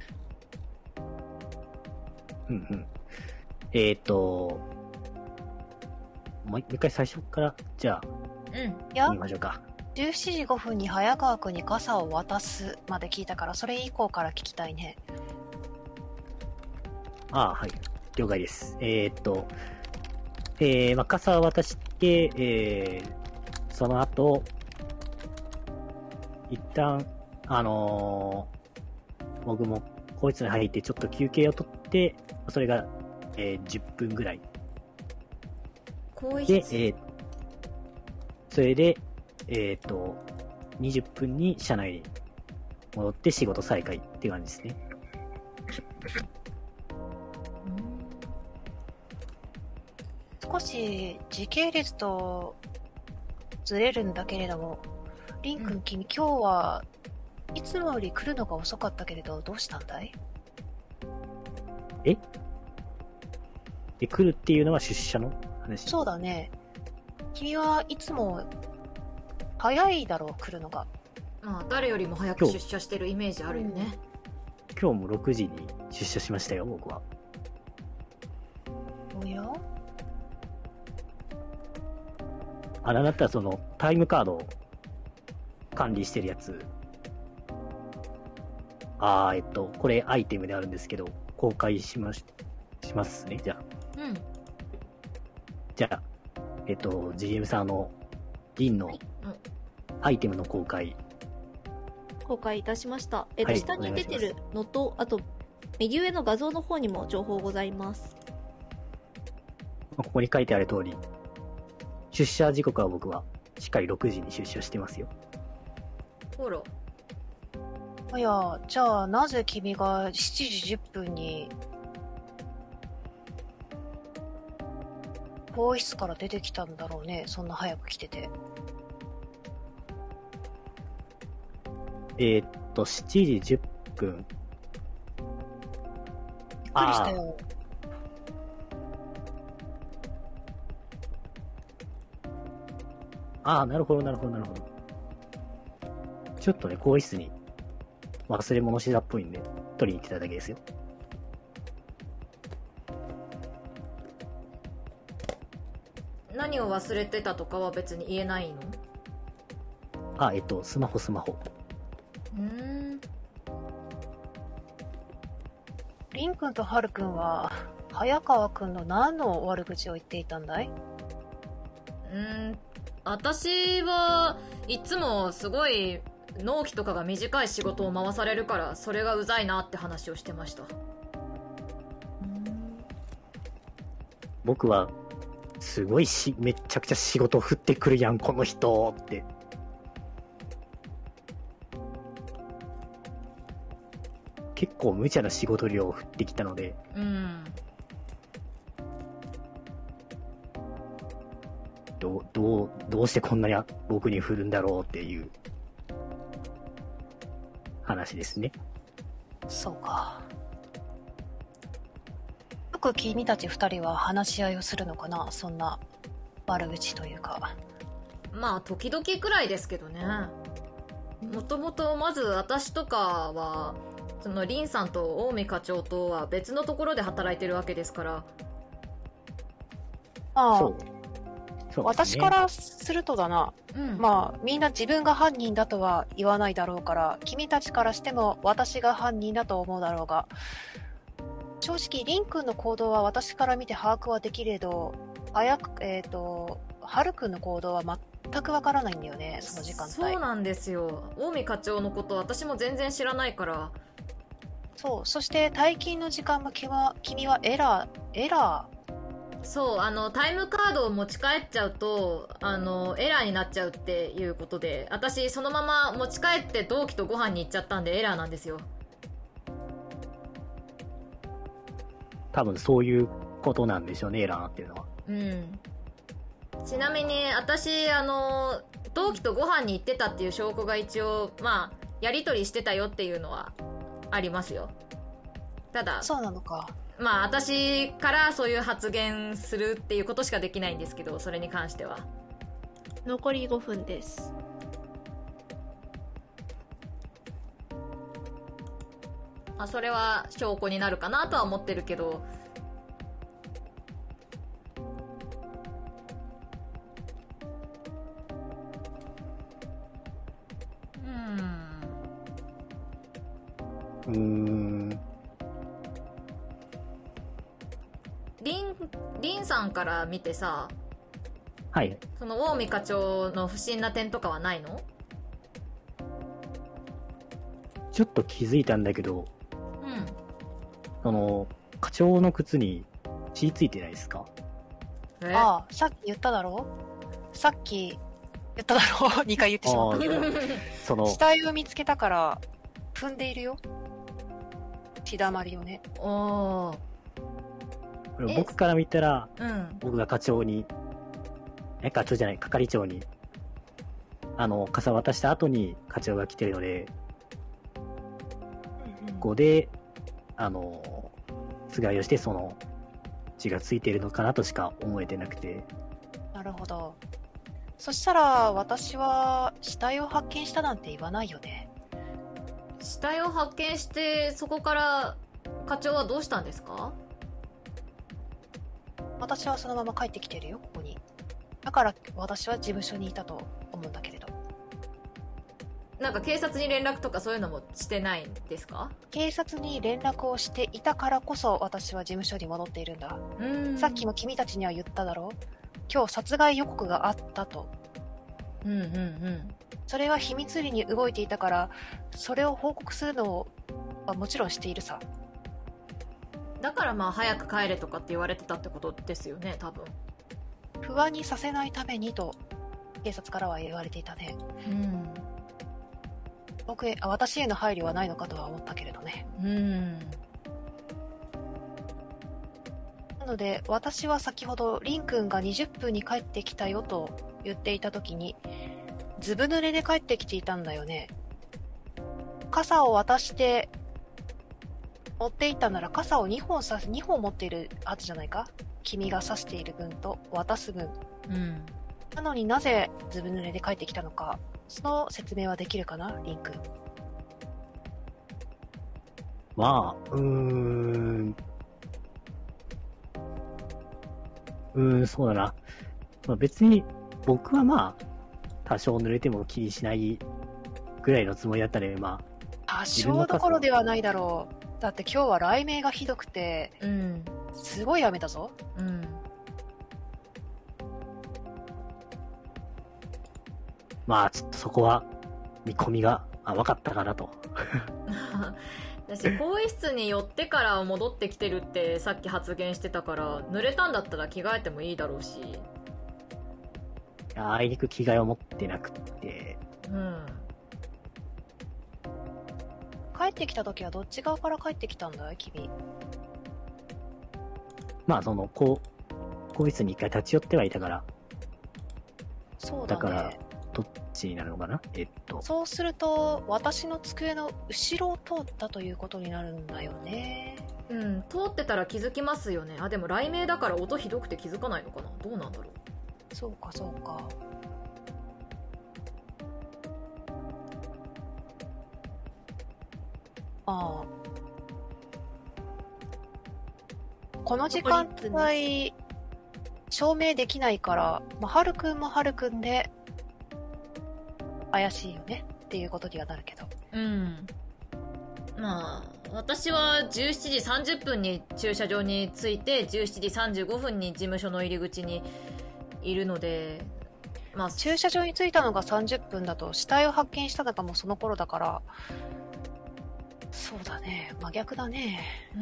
うんうん。もう一回最初から、じゃあ、見ましょうか。 17時5分に早川くんに傘を渡すまで聞いたから、それ以降から聞きたいね。 ああ、はい。了解です。傘を渡して、その後、一旦、僕も更衣室に入ってちょっと休憩を取って、それが、10分ぐらい。で、それで、20分に車内に戻って仕事再開っていう感じですね。 少し時系列とずれるんだけれども、リン君、君今日はいつもより来るのが遅かったけれど、どうしたんだい？ 来るっていうのは出社の話？ そうだね。君はいつも早いだろう、来るのが。 誰よりも早く出社してるイメージあるよね。 今日も6時に出社しましたよ、僕は。 おや？ あれだったらそのタイムカードを管理してるやつ、これアイテムであるんですけど、公開しますね、じゃあ。 うん。 じゃあ、GM さんリンのアイテムの公開。 公開いたしました。 はい下に出てるのと、あと、右上の画像の方にも情報ございます。 ここに書いてある通り、出社時刻は僕はしっかり6時に出社してますよ。 ほら。 いや、じゃあなぜ君が7時10分に更衣室から出てきたんだろうね。そんな早く来てて。 7時10分。 びっくりしたよ。 なるほど。ちょっとね、更衣室に忘れ物してたっぽいんで、取りに行ってただけですよ。 何を忘れてたとかは別に言えないの？ スマホ。 リン君とハル君は、早川君の何の悪口を言っていたんだい？ 私はいつもすごい納期とかが短い仕事を回されるから、それがうざいなって話をしてました。 僕は、すごいめっちゃくちゃ仕事振ってくるやん、この人って。結構無茶な仕事量を振ってきたので、どうしてこんなに僕に振るんだろうっていう話ですね。 そうか。よく君たち二人は話し合いをするのかな？そんな悪口というか。 まあ時々くらいですけどね。もともとまず私とかはそのリンさんと近江課長とは別のところで働いてるわけですから。 そうですね。 私からするとだな、まあみんな自分が犯人だとは言わないだろうから、君たちからしても私が犯人だと思うだろうが、正直リン君の行動は私から見て把握はできれど、ハル君の行動は全くわからないんだよね、その時間帯。 そうなんですよ。近江課長のこと私も全然知らないから。 そう、そして退勤の時間も君はエラー。 そう、タイムカードを持ち帰っちゃうと、エラーになっちゃうっていうことで、私そのまま持ち帰って同期とご飯に行っちゃったんでエラーなんですよ。 多分そういうことなんでしょうね、エラーっていうのは。 ちなみに私同期とご飯に行ってたっていう証拠が一応まあやり取りしてたよっていうのはありますよ。ただそうなのか。 まあ私からそういう発言するっていうことしかできないんですけど、それに関しては。 残り5分です。 それは証拠になるかなとは思ってるけど、リンさんから見てさ、 はい。 その近江課長の不審な点とかはないの？ ちょっと気づいたんだけど、課長の靴に血ついてないですか？ さっき言っただろ2回言ってしまったけど。死体を見つけたから、踏んでいるよ。血だまりをね。 僕から見たら、僕が係長に、傘渡した後に課長が来てるので、ここで、つがいをして、その、血がついているのかなとしか思えてなくて。 なるほど。そしたら、私は、死体を発見したなんて言わないよね。 死体を発見して、そこから、課長はどうしたんですか？ 私はそのまま帰ってきてるよ、ここに。 だから私は事務所にいたと思うんだけれど。 なんか警察に連絡とかそういうのもしてないんですか？ 警察に連絡をしていたからこそ私は事務所に戻っているんだ。さっきも君たちには言っただろう。今日殺害予告があったと。それは秘密裏に動いていたから、それを報告するのはもちろんしているさ。 だからまあ早く帰れとかって言われてたってことですよね、多分。 不安にさせないためにと警察からは言われていたね。私への配慮はないのかとは思ったけれどね。なので私は先ほどリン君が20分に帰ってきたよと言っていた時にずぶ濡れで帰ってきていたんだよね。傘を渡して持っていったなら傘を2本持っているはずじゃないか。君が差している分と渡す分。なのになぜずぶ濡れで帰ってきたのか、その説明はできるかな、リン君。 まあ、そうだな。まあ、別に僕はまあ多少濡れても気にしないぐらいのつもりだったね。まあ、多少どころではないだろう。だって今日は雷鳴がひどくて、すごい雨だぞ。 まあちょっとそこは見込みが甘かったかなと。 私更衣室に寄ってから戻ってきてるってさっき発言してたから、濡れたんだったら着替えてもいいだろうし。 あいにく着替えを持ってなくて。 帰ってきた時はどっち側から帰ってきたんだい、君。 まあその更衣室に一回立ち寄ってはいたから。 そうだね。 だからどっちになるのかな。 そうすると私の机の後ろを通ったということになるんだよね。 通ってたら気づきますよね。あ、でも雷鳴だから音ひどくて気づかないのかな。どうなんだろう。 そうかそうか。ああ、この時間帯証明できないから、はるくんもはるくんで怪しいよねっていうことにはなるけど。 まあ私は17時30分に駐車場に着いて17時35分に事務所の入り口にいるので、まあ駐車場に着いたのが30分だと死体を発見したのがもうその頃だから、そうだね、真逆だね。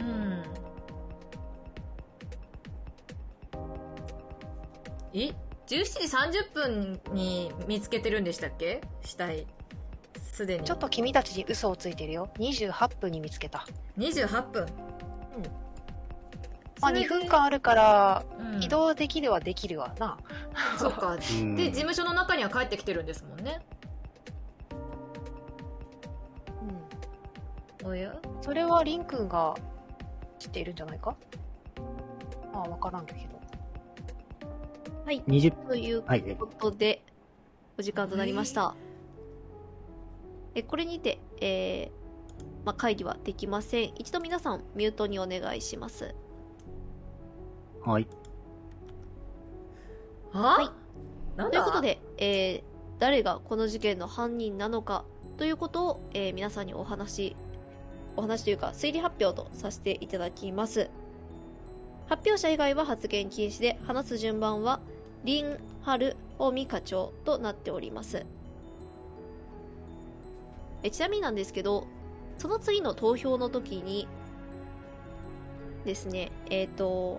17時30分に見つけてるんでしたっけ、死体。すでにちょっと君たちに嘘をついてるよ。28分に見つけた。 28分。 まあ2分間あるから、移動できるはできるわな。 そっか。で事務所の中には帰ってきてるんですもんね。おや、 それはリン君が知っているんじゃないか。わからんけど。 はい、 20 ということで、お時間となりました。これにて、会議はできません。一度皆さんミュートにお願いします。 はい。 はい。 ということで、誰がこの事件の犯人なのかということを、皆さんにお話というか推理発表とさせていただきます。発表者以外は発言禁止で、話す順番はリン・ハル・オミ課長となっております。ちなみになんですけど、その次の投票の時にですね、こ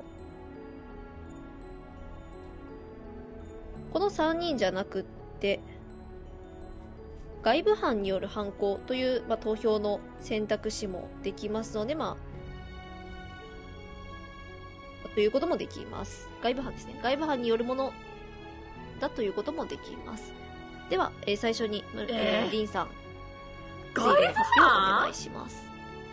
の3人じゃなくって、外部犯による犯行という、投票の選択肢もできますので、ということもできます。外部犯ですね。外部犯によるものだということもできます。では、最初に、リンさん、 外部発表をお願いします。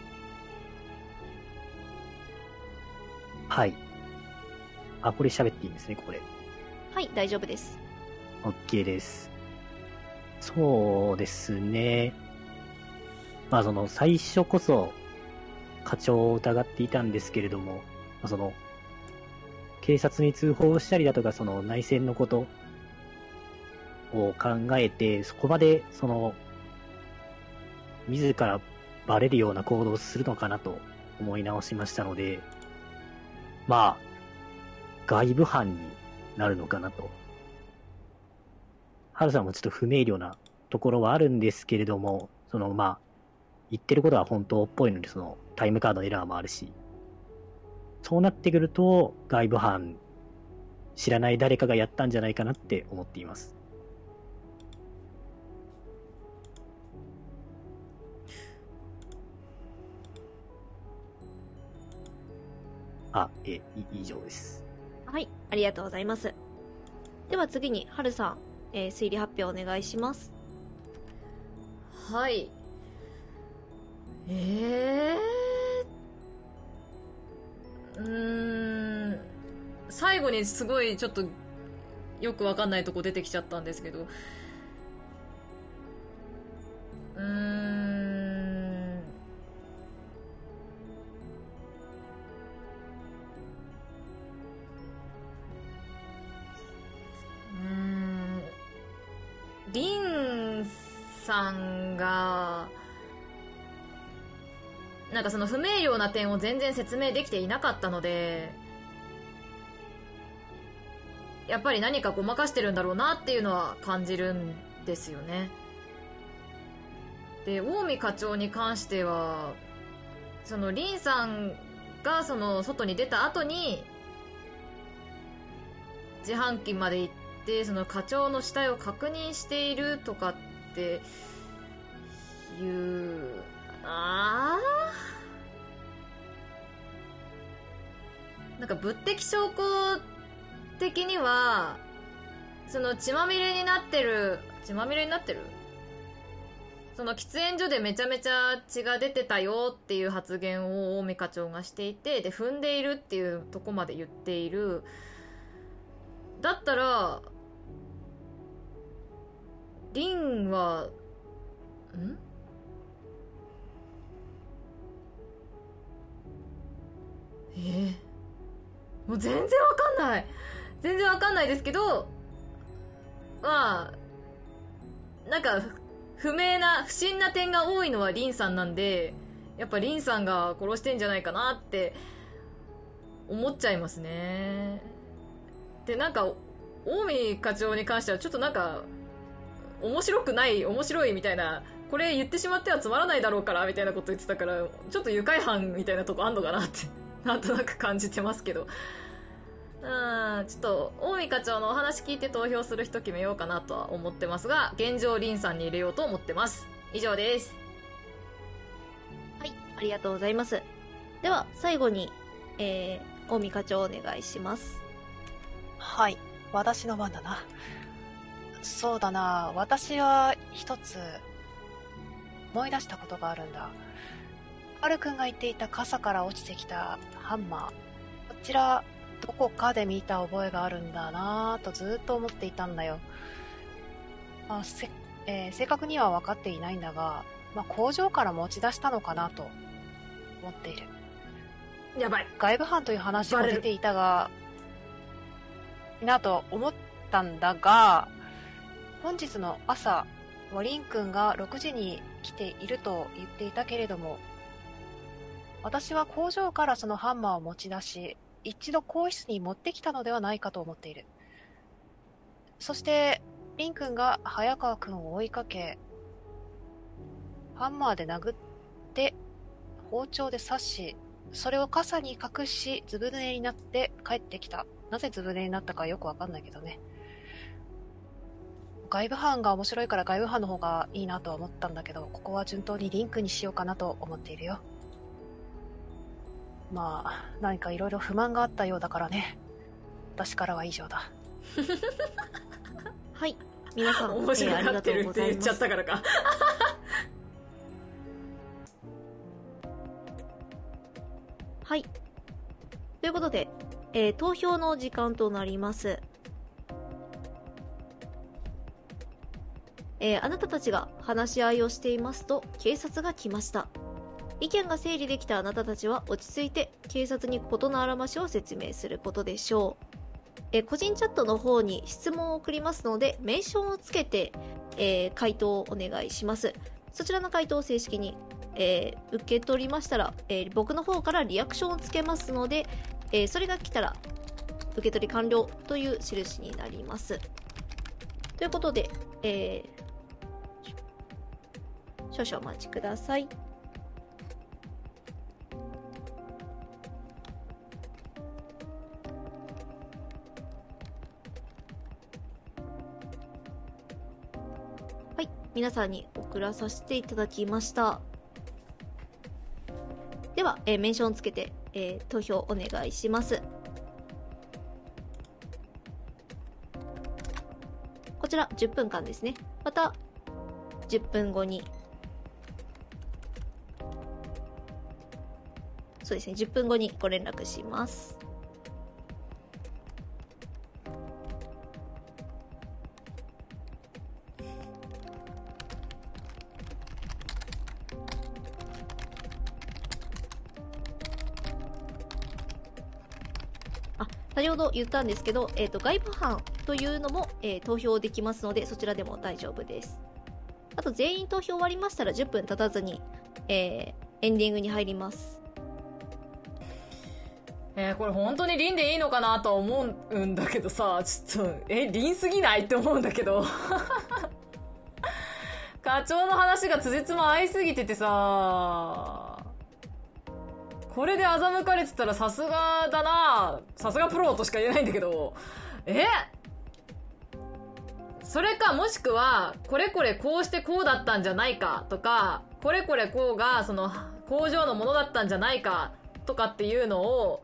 はい。あ、これ喋っていいんですね、これ。 はい、大丈夫です。 OK です。そうですね。その、最初こそ、課長を疑っていたんですけれども、警察に通報したりだとか、その内線のことを考えて、そこまで、自らバレるような行動をするのかなと思い直しましたので、まあ、外部犯になるのかなと。ハルさんもちょっと不明瞭なところはあるんですけれども、まあ、言ってることは本当っぽいので、タイムカードのエラーもあるし、そうなってくると、外部犯、知らない誰かがやったんじゃないかなって思っています。以上です。 はい、ありがとうございます。では次に、はるさん、推理発表お願いします。 はい。最後にすごいちょっとよくわかんないとこ出てきちゃったんですけど、リンさんがなんかその不明瞭な点を全然説明できていなかったので、やっぱり何かごまかしてるんだろうなっていうのは感じるんですよね。で、近江課長に関しては、リンさんが外に出た後に自販機まで行って課長の死体を確認しているとかっていうなんか物的証拠的には血まみれになってる喫煙所でめちゃめちゃ血が出てたよっていう発言を近江課長がしていて、で踏んでいるっていうとこまで言っている。だったらリンはもう全然わかんないですけど、まあなんか不審な点が多いのはリンさんなんで、やっぱリンさんが殺してんじゃないかなって思っちゃいますね。で、なんか近江課長に関してはちょっとなんか面白いみたいな、これ言ってしまってはつまらないだろうからみたいなこと言ってたから、ちょっと愉快犯みたいなとこあんのかなってなんとなく感じてますけど、ちょっと近江課長のお話聞いて投票する人決めようかなとは思ってますが、現状リンさんに入れようと思ってます。以上です。 はい、ありがとうございます。では最後に、近江課長お願いします。 はい、私の番だな。そうだな、私は一つ思い出したことがあるんだ。ハルくんが言っていた傘から落ちてきたハンマー、こちらどこかで見た覚えがあるんだなぁとずっと思っていたんだよ。正確には分かっていないんだが、工場から持ち出したのかなと思っている。 やばい。 外部犯という話も出ていたが、なと思ったんだが、本日の朝、リンくんが6時に来ていると言っていたけれども、私は工場からそのハンマーを持ち出し、一度更衣室に持ってきたのではないかと思っている。そして、リンくんが早川くんを追いかけ、ハンマーで殴って、包丁で刺し、それを傘に隠し、ずぶ濡れになって帰ってきた。なぜずぶ濡れになったかよくわかんないけどね。外部犯が面白いから外部犯の方がいいなとは思ったんだけど、ここは順当にリンくんにしようかなと思っているよ。何かいろいろ不満があったようだからね。私からは以上だ。 はい、皆さん、 面白がってるって言っちゃったからか。 はい。ということで、投票の時間となります。あなたたちが話し合いをしていますと、警察が来ました。意見が整理できたあなたたちは落ち着いて警察に事のあらましを説明することでしょう。 個人チャットの方に質問を送りますので、メンションをつけて、回答をお願いします。そちらの回答を正式に、受け取りましたら、僕の方からリアクションをつけますので、それが来たら受け取り完了という印になります。ということで、少々お待ちください。はい、皆さんに送らさせていただきました。では、メンションつけて、投票お願いします。こちら10分間ですね。また10分後に、そうですね、10分後にご連絡します。先ほど言ったんですけど、外部班というのも、投票できますので、そちらでも大丈夫です。あと全員投票終わりましたら10分経たずに、エンディングに入ります。 これ本当にリンでいいのかなとは思うんだけどさ、ちょっと、リンすぎないって思うんだけど。課長の話が辻褄合いすぎててさ、これで欺かれてたらさすがだな、さすがプロとしか言えないんだけど、それか、もしくはこれこれこうしてこうだったんじゃないかとか、これこれこうがその工場のものだったんじゃないかとかっていうのを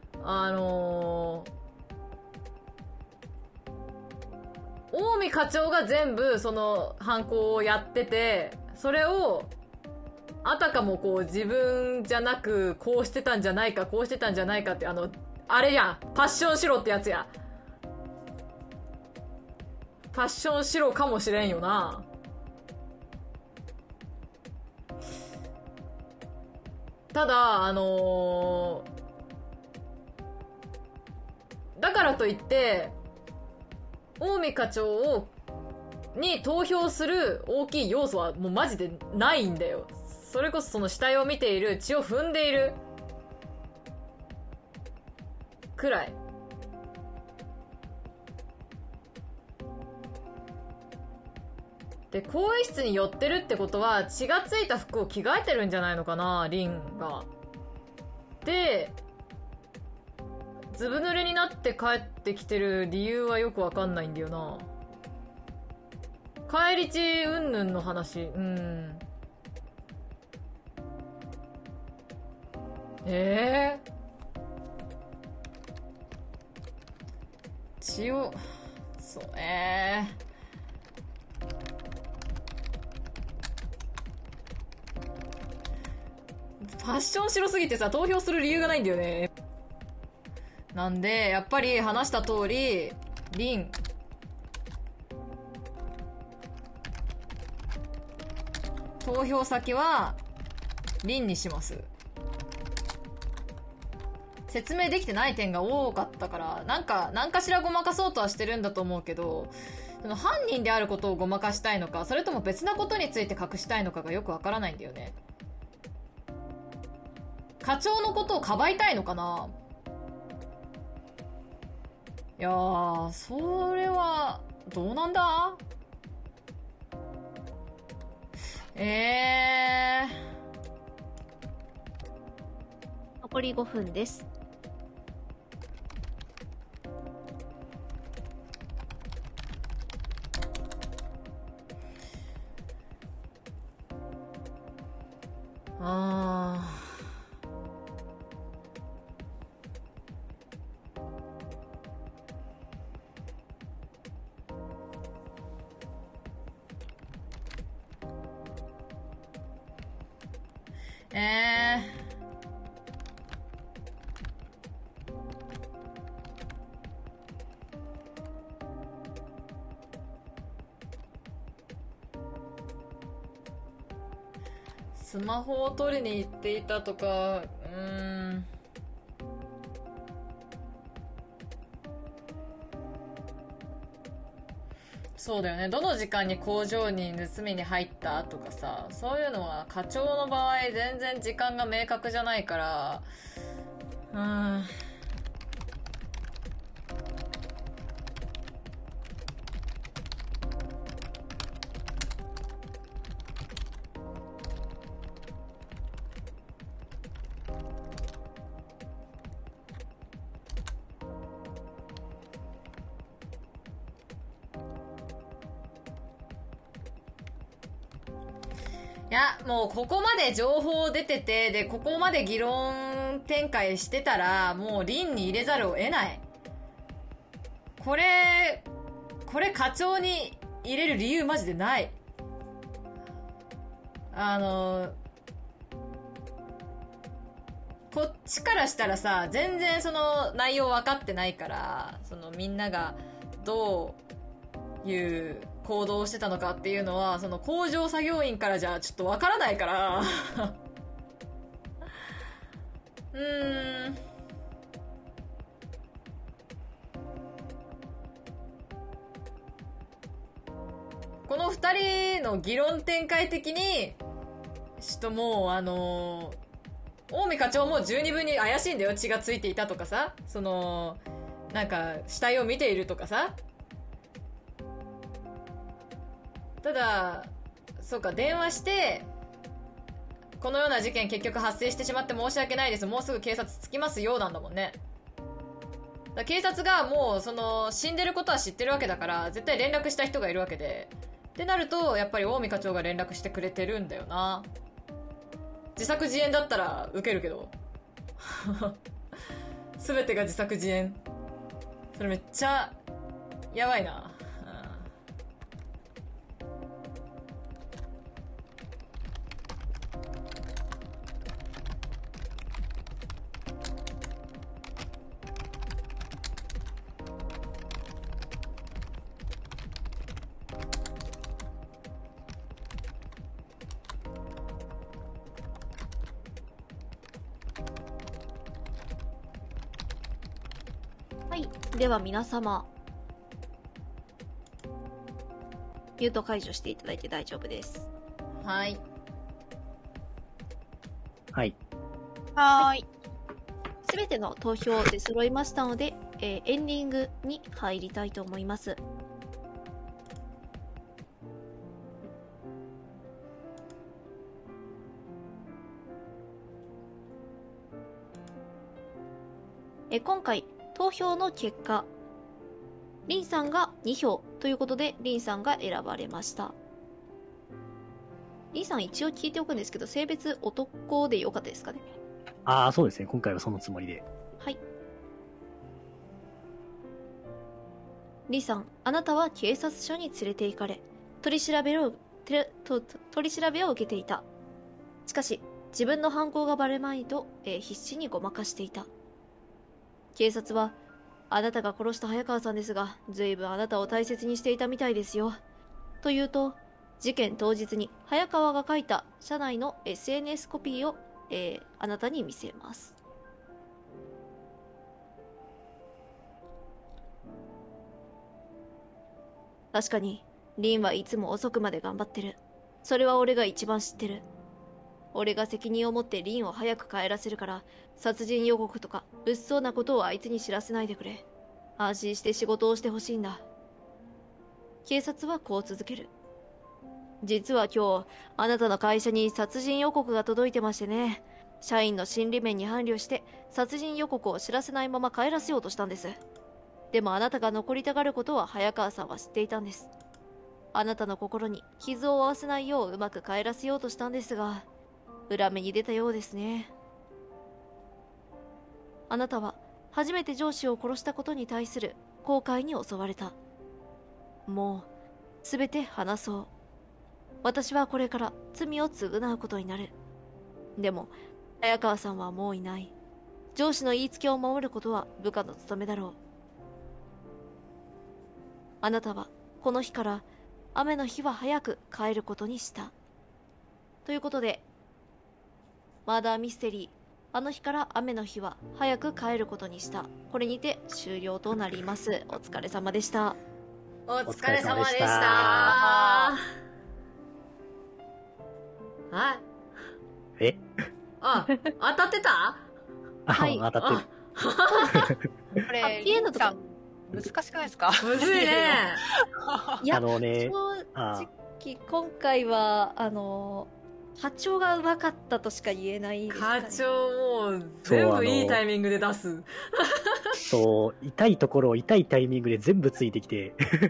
近江課長が全部その犯行をやってて、それをあたかもこう自分じゃなくこうしてたんじゃないかこうしてたんじゃないかって、あれやん、パッションしろってやつや。パッションしろかもしれんよな。ただだからといって近江課長に投票する大きい要素はもうマジでないんだよ。それこそその死体を見ている、血を踏んでいるくらい。で、更衣室に寄ってるってことは血がついた服を着替えてるんじゃないのかな、リンが。で、ずぶ濡れになって帰ってきてる理由はよくわかんないんだよな。帰り血うんぬんの話。血を、そう、ファッション白すぎてさ、投票する理由がないんだよね。なんで、やっぱり話した通り、リン。投票先は、リンにします。説明できてない点が多かったから、なんかしらごまかそうとはしてるんだと思うけど、その犯人であることをごまかしたいのか、それとも別なことについて隠したいのかがよくわからないんだよね。課長のことをかばいたいのかな。いやー、それはどうなんだ。 残り5分です。 スマホを取りに行っていたとか、 そうだよね。どの時間に工場に盗みに入ったとかさ、そういうのは課長の場合全然時間が明確じゃないから、いや、もうここまで情報出てて、で、ここまで議論展開してたら、もう輪に入れざるを得ない。これ課長に入れる理由マジでない。こっちからしたらさ、全然その内容分かってないから、そのみんながどういう行動をしてたのかっていうのは、その工場作業員からじゃちょっと分からないからこの二人の議論展開的に、ちょっともう近江課長も十二分に怪しいんだよ。血がついていたとかさ、その、なんか死体を見ているとかさ。ただ、そうか、電話して、このような事件結局発生してしまって申し訳ないです。もうすぐ警察着きますよ、なんだもんね。だから警察がもう、その、死んでることは知ってるわけだから、絶対連絡した人がいるわけで。ってなると、やっぱり近江課長が連絡してくれてるんだよな。自作自演だったらウケるけど。全てが自作自演。それめっちゃ、やばいな。 はい。では皆様、ミュート解除していただいて大丈夫です。 はい。 はい。 はーい。 すべての投票で揃いましたので、エンディングに入りたいと思います。今回、投票の結果、リンさんが2票ということで、リンさんが選ばれました。リンさん一応聞いておくんですけど、性別男でよかったですかね？ ああ、そうですね。今回はそのつもりで。 はい。リンさん、あなたは警察署に連れて行かれ、取り調べを受けていた。しかし、自分の犯行がバレまいと、必死にごまかしていた。警察は、あなたが殺した早川さんですが、随分あなたを大切にしていたみたいですよ。と言うと、事件当日に早川が書いた社内の SNS コピーを、あなたに見せます。確かに、リンはいつも遅くまで頑張ってる。それは俺が一番知ってる。俺が責任を持ってリンを早く帰らせるから、殺人予告とか物騒なことをあいつに知らせないでくれ。安心して仕事をしてほしいんだ。警察はこう続ける。実は今日、あなたの会社に殺人予告が届いてましてね。社員の心理面に配慮して、殺人予告を知らせないまま帰らせようとしたんです。でもあなたが残りたがることは早川さんは知っていたんです。あなたの心に傷を負わせないよううまく帰らせようとしたんですが、裏目に出たようですね。あなたは初めて上司を殺したことに対する後悔に襲われた。もう、すべて話そう。私はこれから罪を償うことになる。でも、早川さんはもういない。上司の言いつけを守ることは部下の務めだろう。あなたはこの日から雨の日は早く帰ることにした。ということで、マーダーミステリー、あの日から雨の日は早く帰ることにした。これにて終了となります。お疲れ様でした。 お疲れ様でした。はい。 えあ、当たってた？ はい。 当たってる。 これ、リンさん、難しくないですか？ むずいね。 いや、 正直、今回は、波長がうまかったとしか言えないですかね。 課長もう、全部いいタイミングで出す。 そう、痛いところを痛いタイミングで全部ついてきて。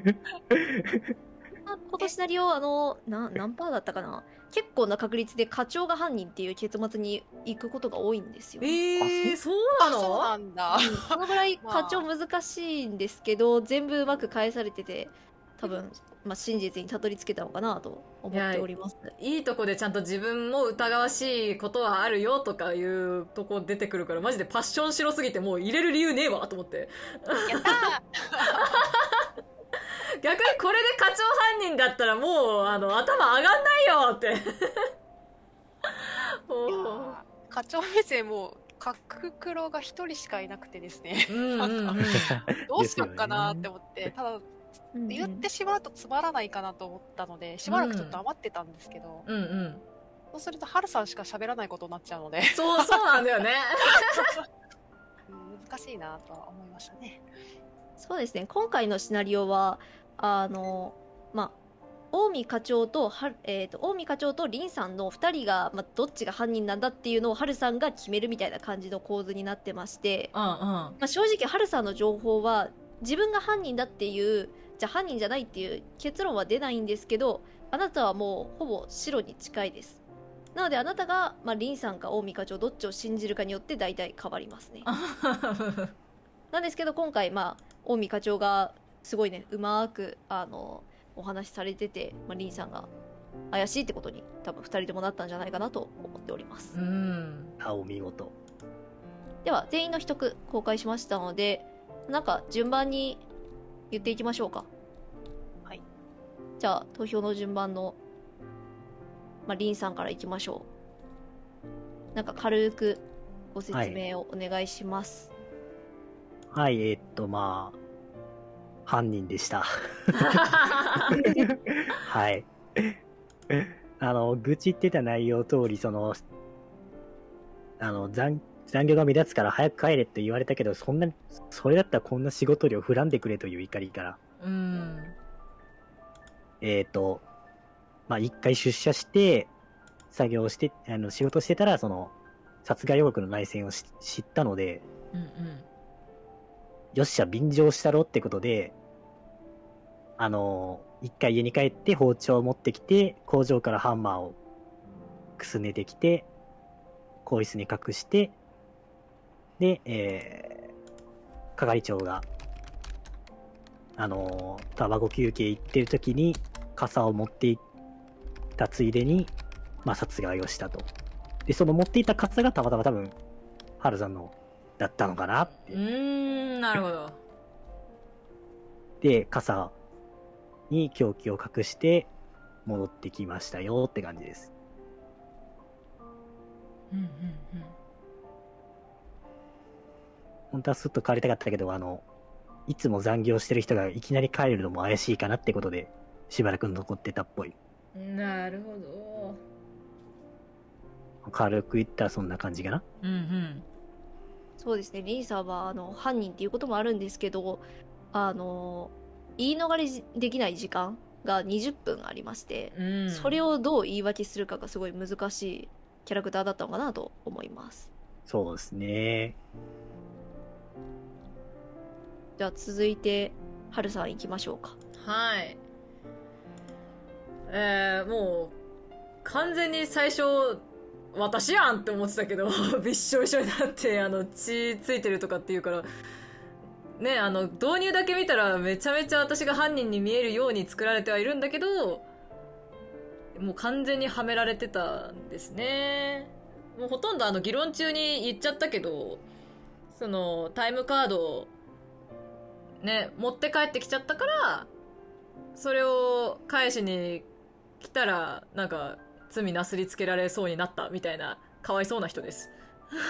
今年なりを何パーだったかな、結構な確率で課長が犯人っていう結末に行くことが多いんですよ。 そうなの？ そうなんだ。 そのぐらい課長難しいんですけど、全部うまく返されてて、多分、真実にたどり着けたのかなと思っております。 いいとこでちゃんと自分も疑わしいことはあるよとかいうとこ出てくるから、マジでパッション白すぎてもう入れる理由ねえわと思って。 やったー逆にこれで課長犯人だったらもう頭上がんないよって課長目線も角黒が一人しかいなくてですね、どうしようかなって思って、ただ言ってしまうとつまらないかなと思ったので、しばらくちょっと余ってたんですけど、そうするとハルさんしか喋らないことになっちゃうので、 そうなんだよね難しいなとは思いましたね。 そうですね、今回のシナリオは近江課長と近江課長と林さんの2人が、どっちが犯人なんだっていうのを春さんが決めるみたいな感じの構図になってまして、正直春さんの情報は自分が犯人だっていう、じゃあ犯人じゃないっていう結論は出ないんですけど、あなたはもうほぼ白に近いです。なのであなたが、林さんか近江課長どっちを信じるかによって大体変わりますねなんですけど今回近江課長がすごいね、うまくお話しされてて、リンさんが怪しいってことに多分2人ともなったんじゃないかなと思っております。 お見事。 では全員の秘匿公開しましたので、なんか順番に言っていきましょうか。 はい。 じゃあ投票の順番の、リンさんからいきましょう。なんか軽くご説明をお願いします。 はい、犯人でした。はい。愚痴ってた内容通り、残業が目立つから早く帰れって言われたけど、それだったらこんな仕事量振らんでくれという怒りから。一回出社して、作業して、仕事してたら、殺害予告の内線を知ったので、よっしゃ、便乗したろってことで、一回家に帰って包丁を持ってきて、工場からハンマーをくすねてきて、更衣室に隠して、で、係長が、タバコ休憩行ってる時に、傘を持っていったついでに、殺害をしたと。で、その持っていた傘がたまたま多分、春さんの、だったのかなって。 なるほど。 で、傘に凶器を隠して戻ってきましたよって感じです。本当はスッと帰りたかったけど、いつも残業してる人がいきなり帰るのも怪しいかなってことで、しばらく残ってたっぽい。 なるほど。 軽く言ったらそんな感じかな。 そうですね、リンさんは犯人っていうこともあるんですけど、言い逃れできない時間が20分ありまして、それをどう言い訳するかがすごい難しいキャラクターだったのかなと思います。 そうですね。 じゃあ続いて春さん行きましょうか。 はい。もう完全に最初私やんって思ってたけどびっしょびしょになって血ついてるとかっていうからね、導入だけ見たらめちゃめちゃ私が犯人に見えるように作られてはいるんだけど、もう完全にはめられてたんですね。もうほとんど議論中に言っちゃったけど、タイムカードをね持って帰ってきちゃったから、それを返しに来たらなんか罪なすりつけられそうになったみたいなかわいそうな人です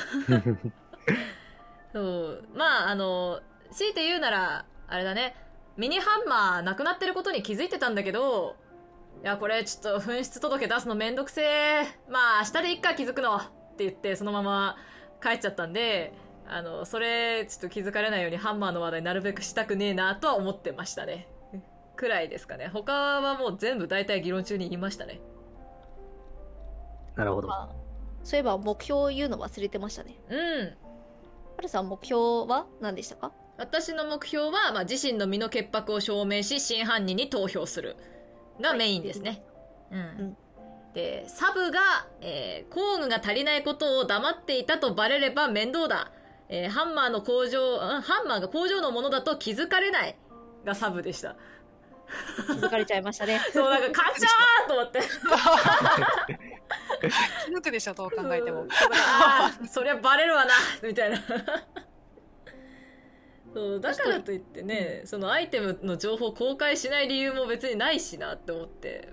そう、強いて言うならあれだね、 ミニハンマーなくなってることに気づいてたんだけど、いや、これちょっと紛失届出すのめんどくせえ。まあ、明日でいっか気づくのって言って、そのまま帰っちゃったんで、それ、ちょっと気づかれないようにハンマーの話題なるべくしたくねえなとは思ってましたね。くらいですかね。他はもう全部大体議論中に言いましたね。 なるほど。 そういえば目標を言うの忘れてましたね。 うん。 はるさん目標は何でしたか？ 私の目標は、まあ、自身の身の潔白を証明し、真犯人に投票する。がメインですね。うん。で、サブが、工具が足りないことを黙っていたとバレれば面倒だ。ハンマーが工場のものだと気づかれない。がサブでした。 気づかれちゃいましたね。 そう、なんか、カチャーと思って。 気づくでしょ、どう考えても。 そりゃバレるわな、みたいな。そうだからといってね、そのアイテムの情報を公開しない理由も別にないしなって思って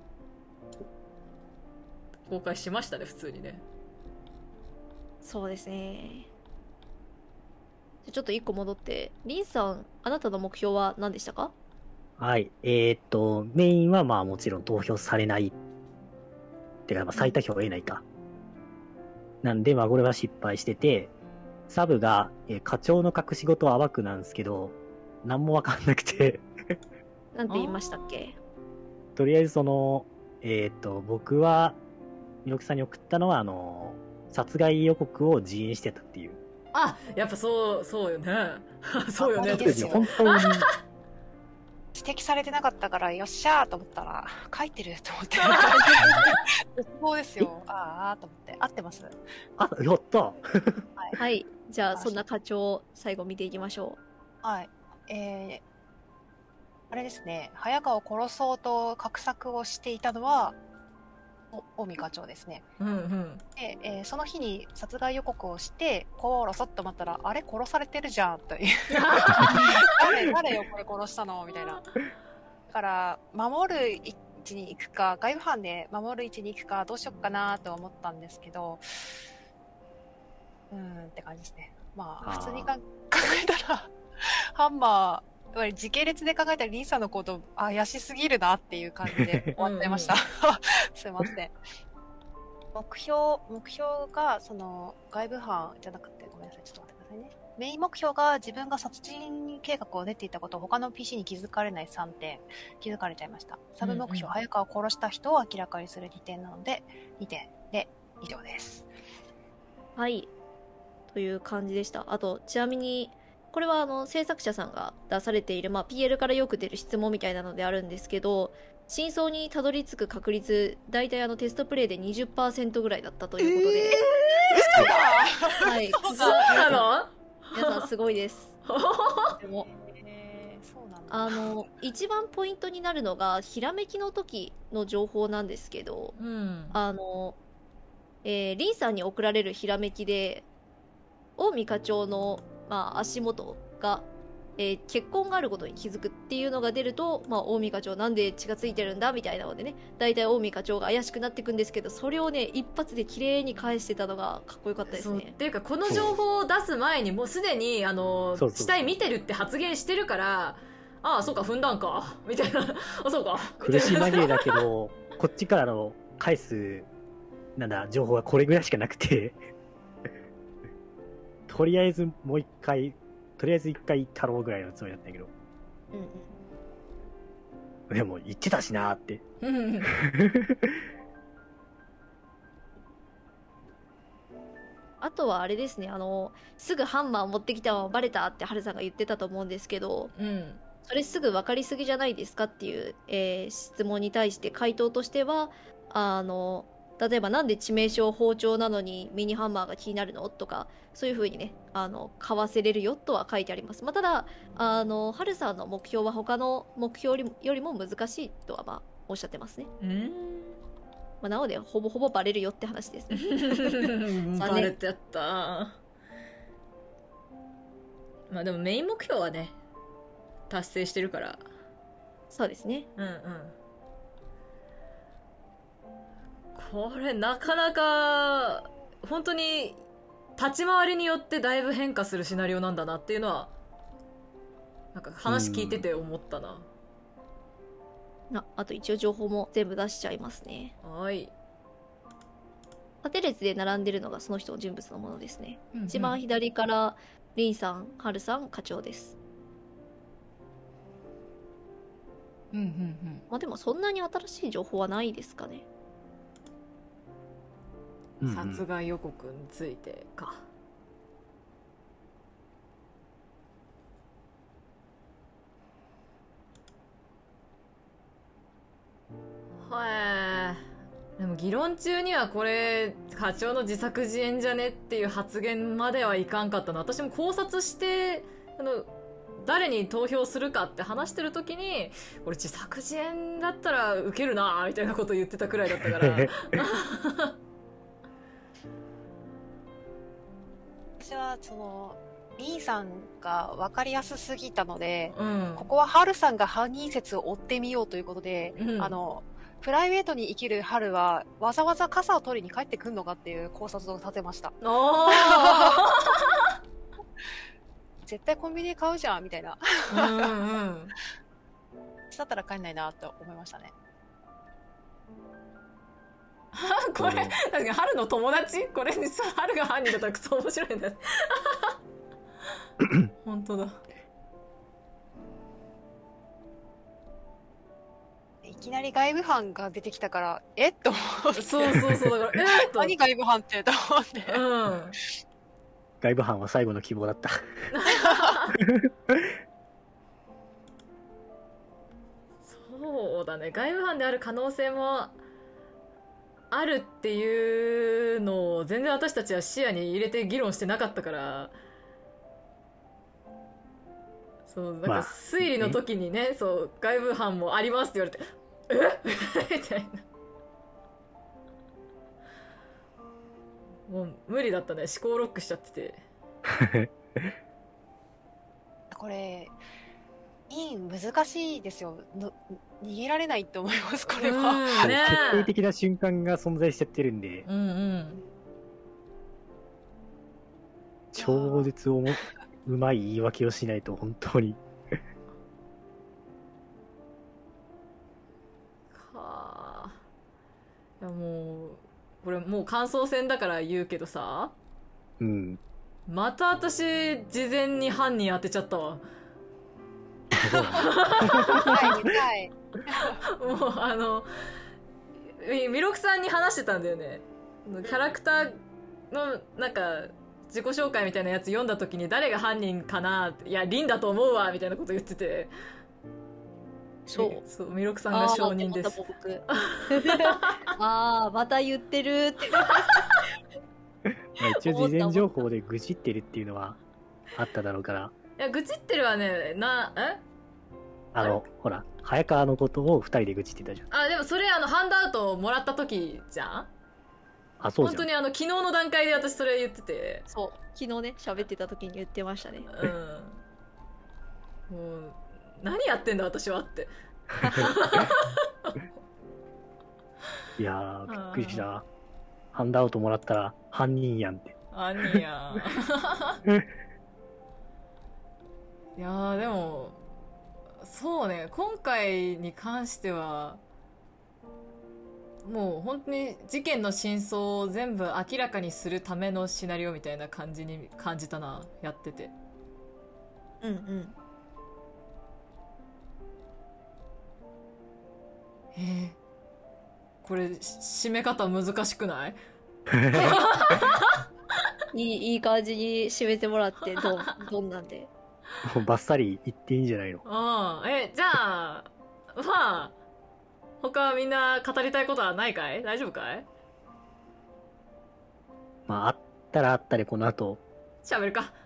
公開しましたね、普通にね。 そうですね。ちょっと一個戻って、リンさん、あなたの目標は何でしたか？ はい。メインはまあもちろん投票されない。ってか、まあ最多票を得ないか。なんで、まあこれは失敗してて、サブが、課長の隠し事は暴くなんですけど、何もわかんなくてなんて言いましたっけ？ とりあえず僕は、ミノクさんに送ったのは、殺害予告を自演してたっていう。 あ、やっぱそうよね。そうよね。 ですよ本当に。 指摘されてなかったから、よっしゃーと思ったら、書いてると思って。そうですよ。あーと思って。合ってます？ あ、やったはい。じゃあ、そんな課長、最後見ていきましょう。はい。あれですね。早川を殺そうと画策をしていたのは、近江課長ですね。 うんうん。 で、その日に殺害予告をして、殺そうと思ったら、あれ殺されてるじゃん、という。誰よ、これ殺したのみたいな。だから、守る位置に行くか、外部犯で守る位置に行くか、どうしよっかなと思ったんですけど、って感じですね。まあ、普通に考えたら、ハンマー、やっぱり時系列で考えたらリンさんのこと怪しすぎるなっていう感じで終わっちゃいました。すいません。目標が、その、外部犯じゃなくて、ごめんなさい、ちょっと待ってくださいね。メイン目標が自分が殺人計画を練っていたことを他の PC に気づかれない3点、気づかれちゃいました。サブ目標、早川を殺した人を明らかにする2点なので、2点で以上です。 はい。という感じでした。あと、ちなみに、これは制作者さんが出されている、まあ、PL からよく出る質問みたいなのであるんですけど、真相にたどり着く確率、大体テストプレイで 20% ぐらいだったということで。はい。 そうなの？ 皆さんすごいです。でも、 そうなんだ。 一番ポイントになるのが、ひらめきの時の情報なんですけど、リンさんに送られるひらめきで、近江課長の、まあ、足元が、血痕があることに気づくっていうのが出ると、まあ、近江課長なんで血がついてるんだみたいなのでね、大体近江課長が怪しくなっていくんですけど、それをね、一発で綺麗に返してたのがかっこよかったですね。 っていうか、この情報を出す前にもうすでに、死体見てるって発言してるから、ああ、そうか、踏んだんか、みたいな、あ、そうか。 苦し紛れだけど、こっちから返す、情報がこれぐらいしかなくて、とりあえず一回行ったろうぐらいのつもりだったんだけど。でも言ってたしなーって。 あとはあれですね、すぐハンマー持ってきたままバレたってハルさんが言ってたと思うんですけど、それすぐ分かりすぎじゃないですかっていう、質問に対して回答としては、例えばなんで致命傷包丁なのにミニハンマーが気になるのとか、そういう風にね、買わせれるよとは書いてあります。まあ、ただ、ハルさんの目標は他の目標よりも難しいとは、まあ、おっしゃってますね。まあ、なので、ほぼほぼバレるよって話ですね。 バレてやった。まあでもメイン目標はね、達成してるから。 そうですね。 これなかなか本当に立ち回りによってだいぶ変化するシナリオなんだなっていうのはなんか話聞いてて思ったな。 あと一応情報も全部出しちゃいますね。 はい。 縦列で並んでるのがその人の人物のものですね。 うんうん一番左からリンさん、ハルさん、課長です。 うんうんまあでもそんなに新しい情報はないですかね。 うん。殺害予告についてか。はい。でも議論中にはこれ課長の自作自演じゃねっていう発言まではいかんかったな。私も考察して誰に投票するかって話してる時に俺自作自演だったらウケるなみたいなこと言ってたくらいだったから私はそのリンさんが分かりやすすぎたので、 うん、 ここはハルさんが犯人説を追ってみようということで、 うん、 プライベートに生きるハルはわざわざ傘を取りに帰ってくんのかっていう考察を立てました。 おー絶対コンビニで買うじゃんみたいな。 うんうんだったら帰んないなと思いましたね。 これ確かに春の友達これ実は春が犯人だったらクソ面白いんだ本当だ。 いきなり外部犯が出てきたからっと思って。 そうそうそうだから何外部犯ってと思って、 うん、 外部犯は最後の希望だったそうだね、外部犯である可能性もあるっていうのを全然私たちは視野に入れて議論してなかったから、そうなんか推理の時にね、そう外部犯もありますって言われてみたいな、もう無理だったね、思考ロックしちゃっててこれ難しいですよ。逃げられないと思います、これは。 ね、 決定的な瞬間が存在しちゃってるんで、 うんうん、 超絶うまい言い訳をしないと本当にはあ、いやもうこれもう感想戦だから言うけどさ、 うん、 また私事前に犯人当てちゃったわはい。 もうミロクさんに話してたんだよね。キャラクターのなんか自己紹介みたいなやつ読んだ時に誰が犯人かな、いやリンだと思うわみたいなこと言ってて、そうミロクさんが証人です。 また言ってるって一応事前情報で愚痴ってるっていうのはあっただろうから。 いや愚痴ってるはね、 ほら早川のことを2人で愚痴ってたじゃん。 でもそれハンドアウトをもらった時じゃん。 そうじゃん。 本当に昨日の段階で私それ言ってて、 そう昨日ね喋ってた時に言ってましたね。 もう何やってんだ私はっていやびっくりした。ハンドアウトもらったら犯人やんって。 犯人やいやでもそうね、今回に関してはもう本当に事件の真相を全部明らかにするためのシナリオみたいな感じに感じたな、やってて。これ締め方難しくない？ いい感じに締めてもらってどんなんでもうバッサリ言っていいんじゃないの？ じゃあまあ他みんな語りたいことはないかい？大丈夫かい？ まああったらあったでこの後喋るか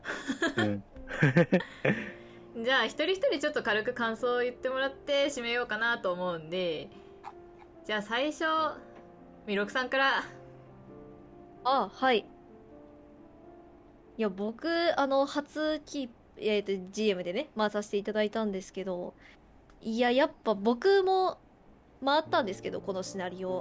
じゃあ一人一人ちょっと軽く感想を言ってもらって締めようかなと思うんで、じゃあ最初ミロクさんから。 はい。いや僕初GM でね回させていただいたんですけど、いややっぱ僕も回ったんですけどこのシナリオ、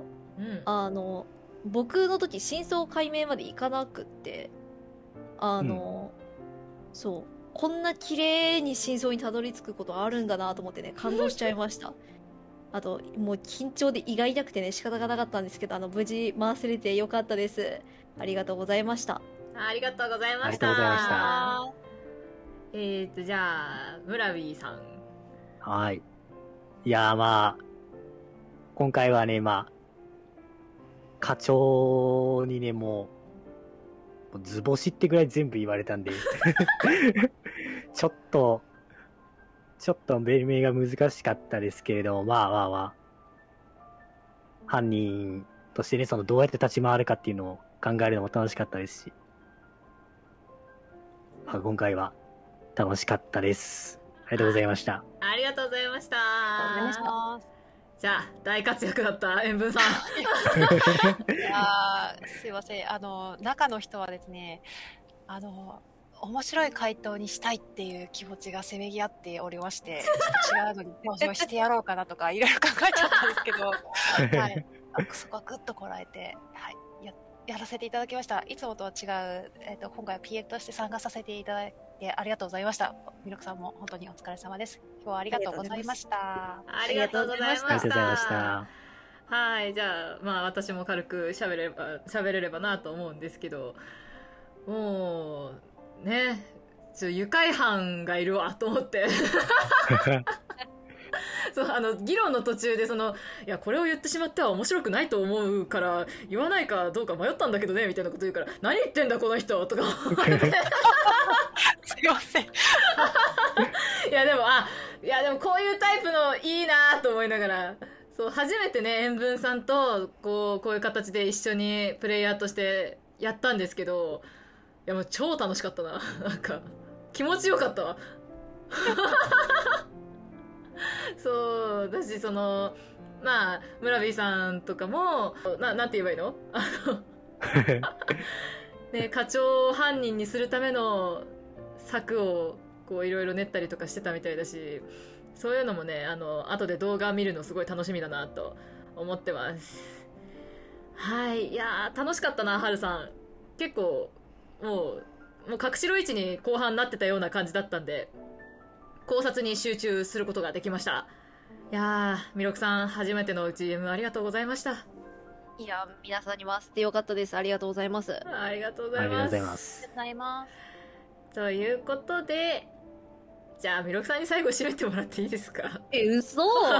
僕の時真相解明までいかなくってそうこんな綺麗に真相にたどり着くことあるんだなと思ってね、感動しちゃいました。あと、もう緊張で胃が痛くてね、仕方がなかったんですけど、無事回せれてよかったです。ありがとうございました。 ありがとうございました。 ありがとうございました。 じゃあ、ムラビーさん。 はい。いやーまあ、今回はね、まあ、課長にね、もう図星ってぐらい全部言われたんで、ちょっと命名が難しかったですけれども、まあまあまあ、犯人としてね、どうやって立ち回るかっていうのを考えるのも楽しかったですし、まあ、今回は楽しかったです。ありがとうございました。 ありがとうございました。 ありがとうございました。 じゃあ、大活躍だった塩分さん。 すいません。中の人はですね、面白い回答にしたいっていう気持ちがせめぎ合っておりまして、ちょっと違うのに手をしてやろうかなとかいろいろ考えちゃったんですけど、はい。そこはぐっとこらえて、はい。やらせていただきました。いつもとは違う、今回は PA として参加させていただいてありがとうございました。ミルクさんも本当にお疲れ様です。今日はありがとうございました。 ありがとうございました。 ありがとうございました。 はい、じゃあ、まあ私も軽く喋れればなと思うんですけど、もう、ね、愉快犯がいるわと思って。そう、議論の途中でいや、これを言ってしまっては面白くないと思うから、言わないかどうか迷ったんだけどね、みたいなこと言うから、何言ってんだこの人とか思って。 すいません。 いや、でもこういうタイプのいいなと思いながら、そう、初めてね、塩分さんと、こういう形で一緒にプレイヤーとしてやったんですけど、いやもう超楽しかったな。なんか、気持ちよかったわ。そう、だし、まあ、村ビーさんとかも、なんて言えばいいのね、課長を犯人にするための策を、こう、いろいろ練ったりとかしてたみたいだし、そういうのもね、後で動画見るのすごい楽しみだなと思ってます。はい。いやー、楽しかったな、はるさん。結構、もう隠しろ位置に後半なってたような感じだったんで、考察に集中することができました。いやー、みろくさん、初めての GM ありがとうございました。 いや、皆さんに回せてよかったです。ありがとうございます。 ありがとうございます。 ありがとうございます。 ありがとうございます。 ということで、じゃあ、みろくさんに最後締めてもらっていいですか？ 嘘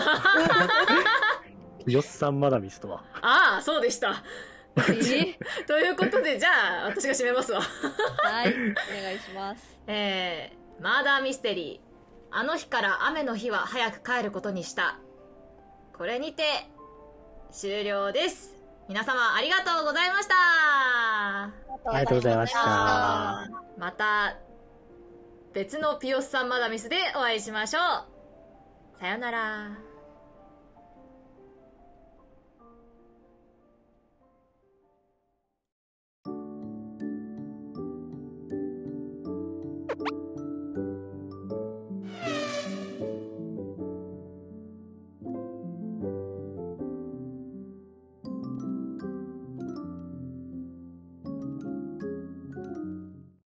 よっさんまだミスとは。 ああ、そうでした。ということで、じゃあ、私が締めますわ。 はい、お願いします。 マーダーミステリー。あの日から雨の日は早く帰ることにした。これにて、終了です。皆様ありがとうございました。 ありがとうございました。 また、別のピオスさんマダミスでお会いしましょう。さよなら。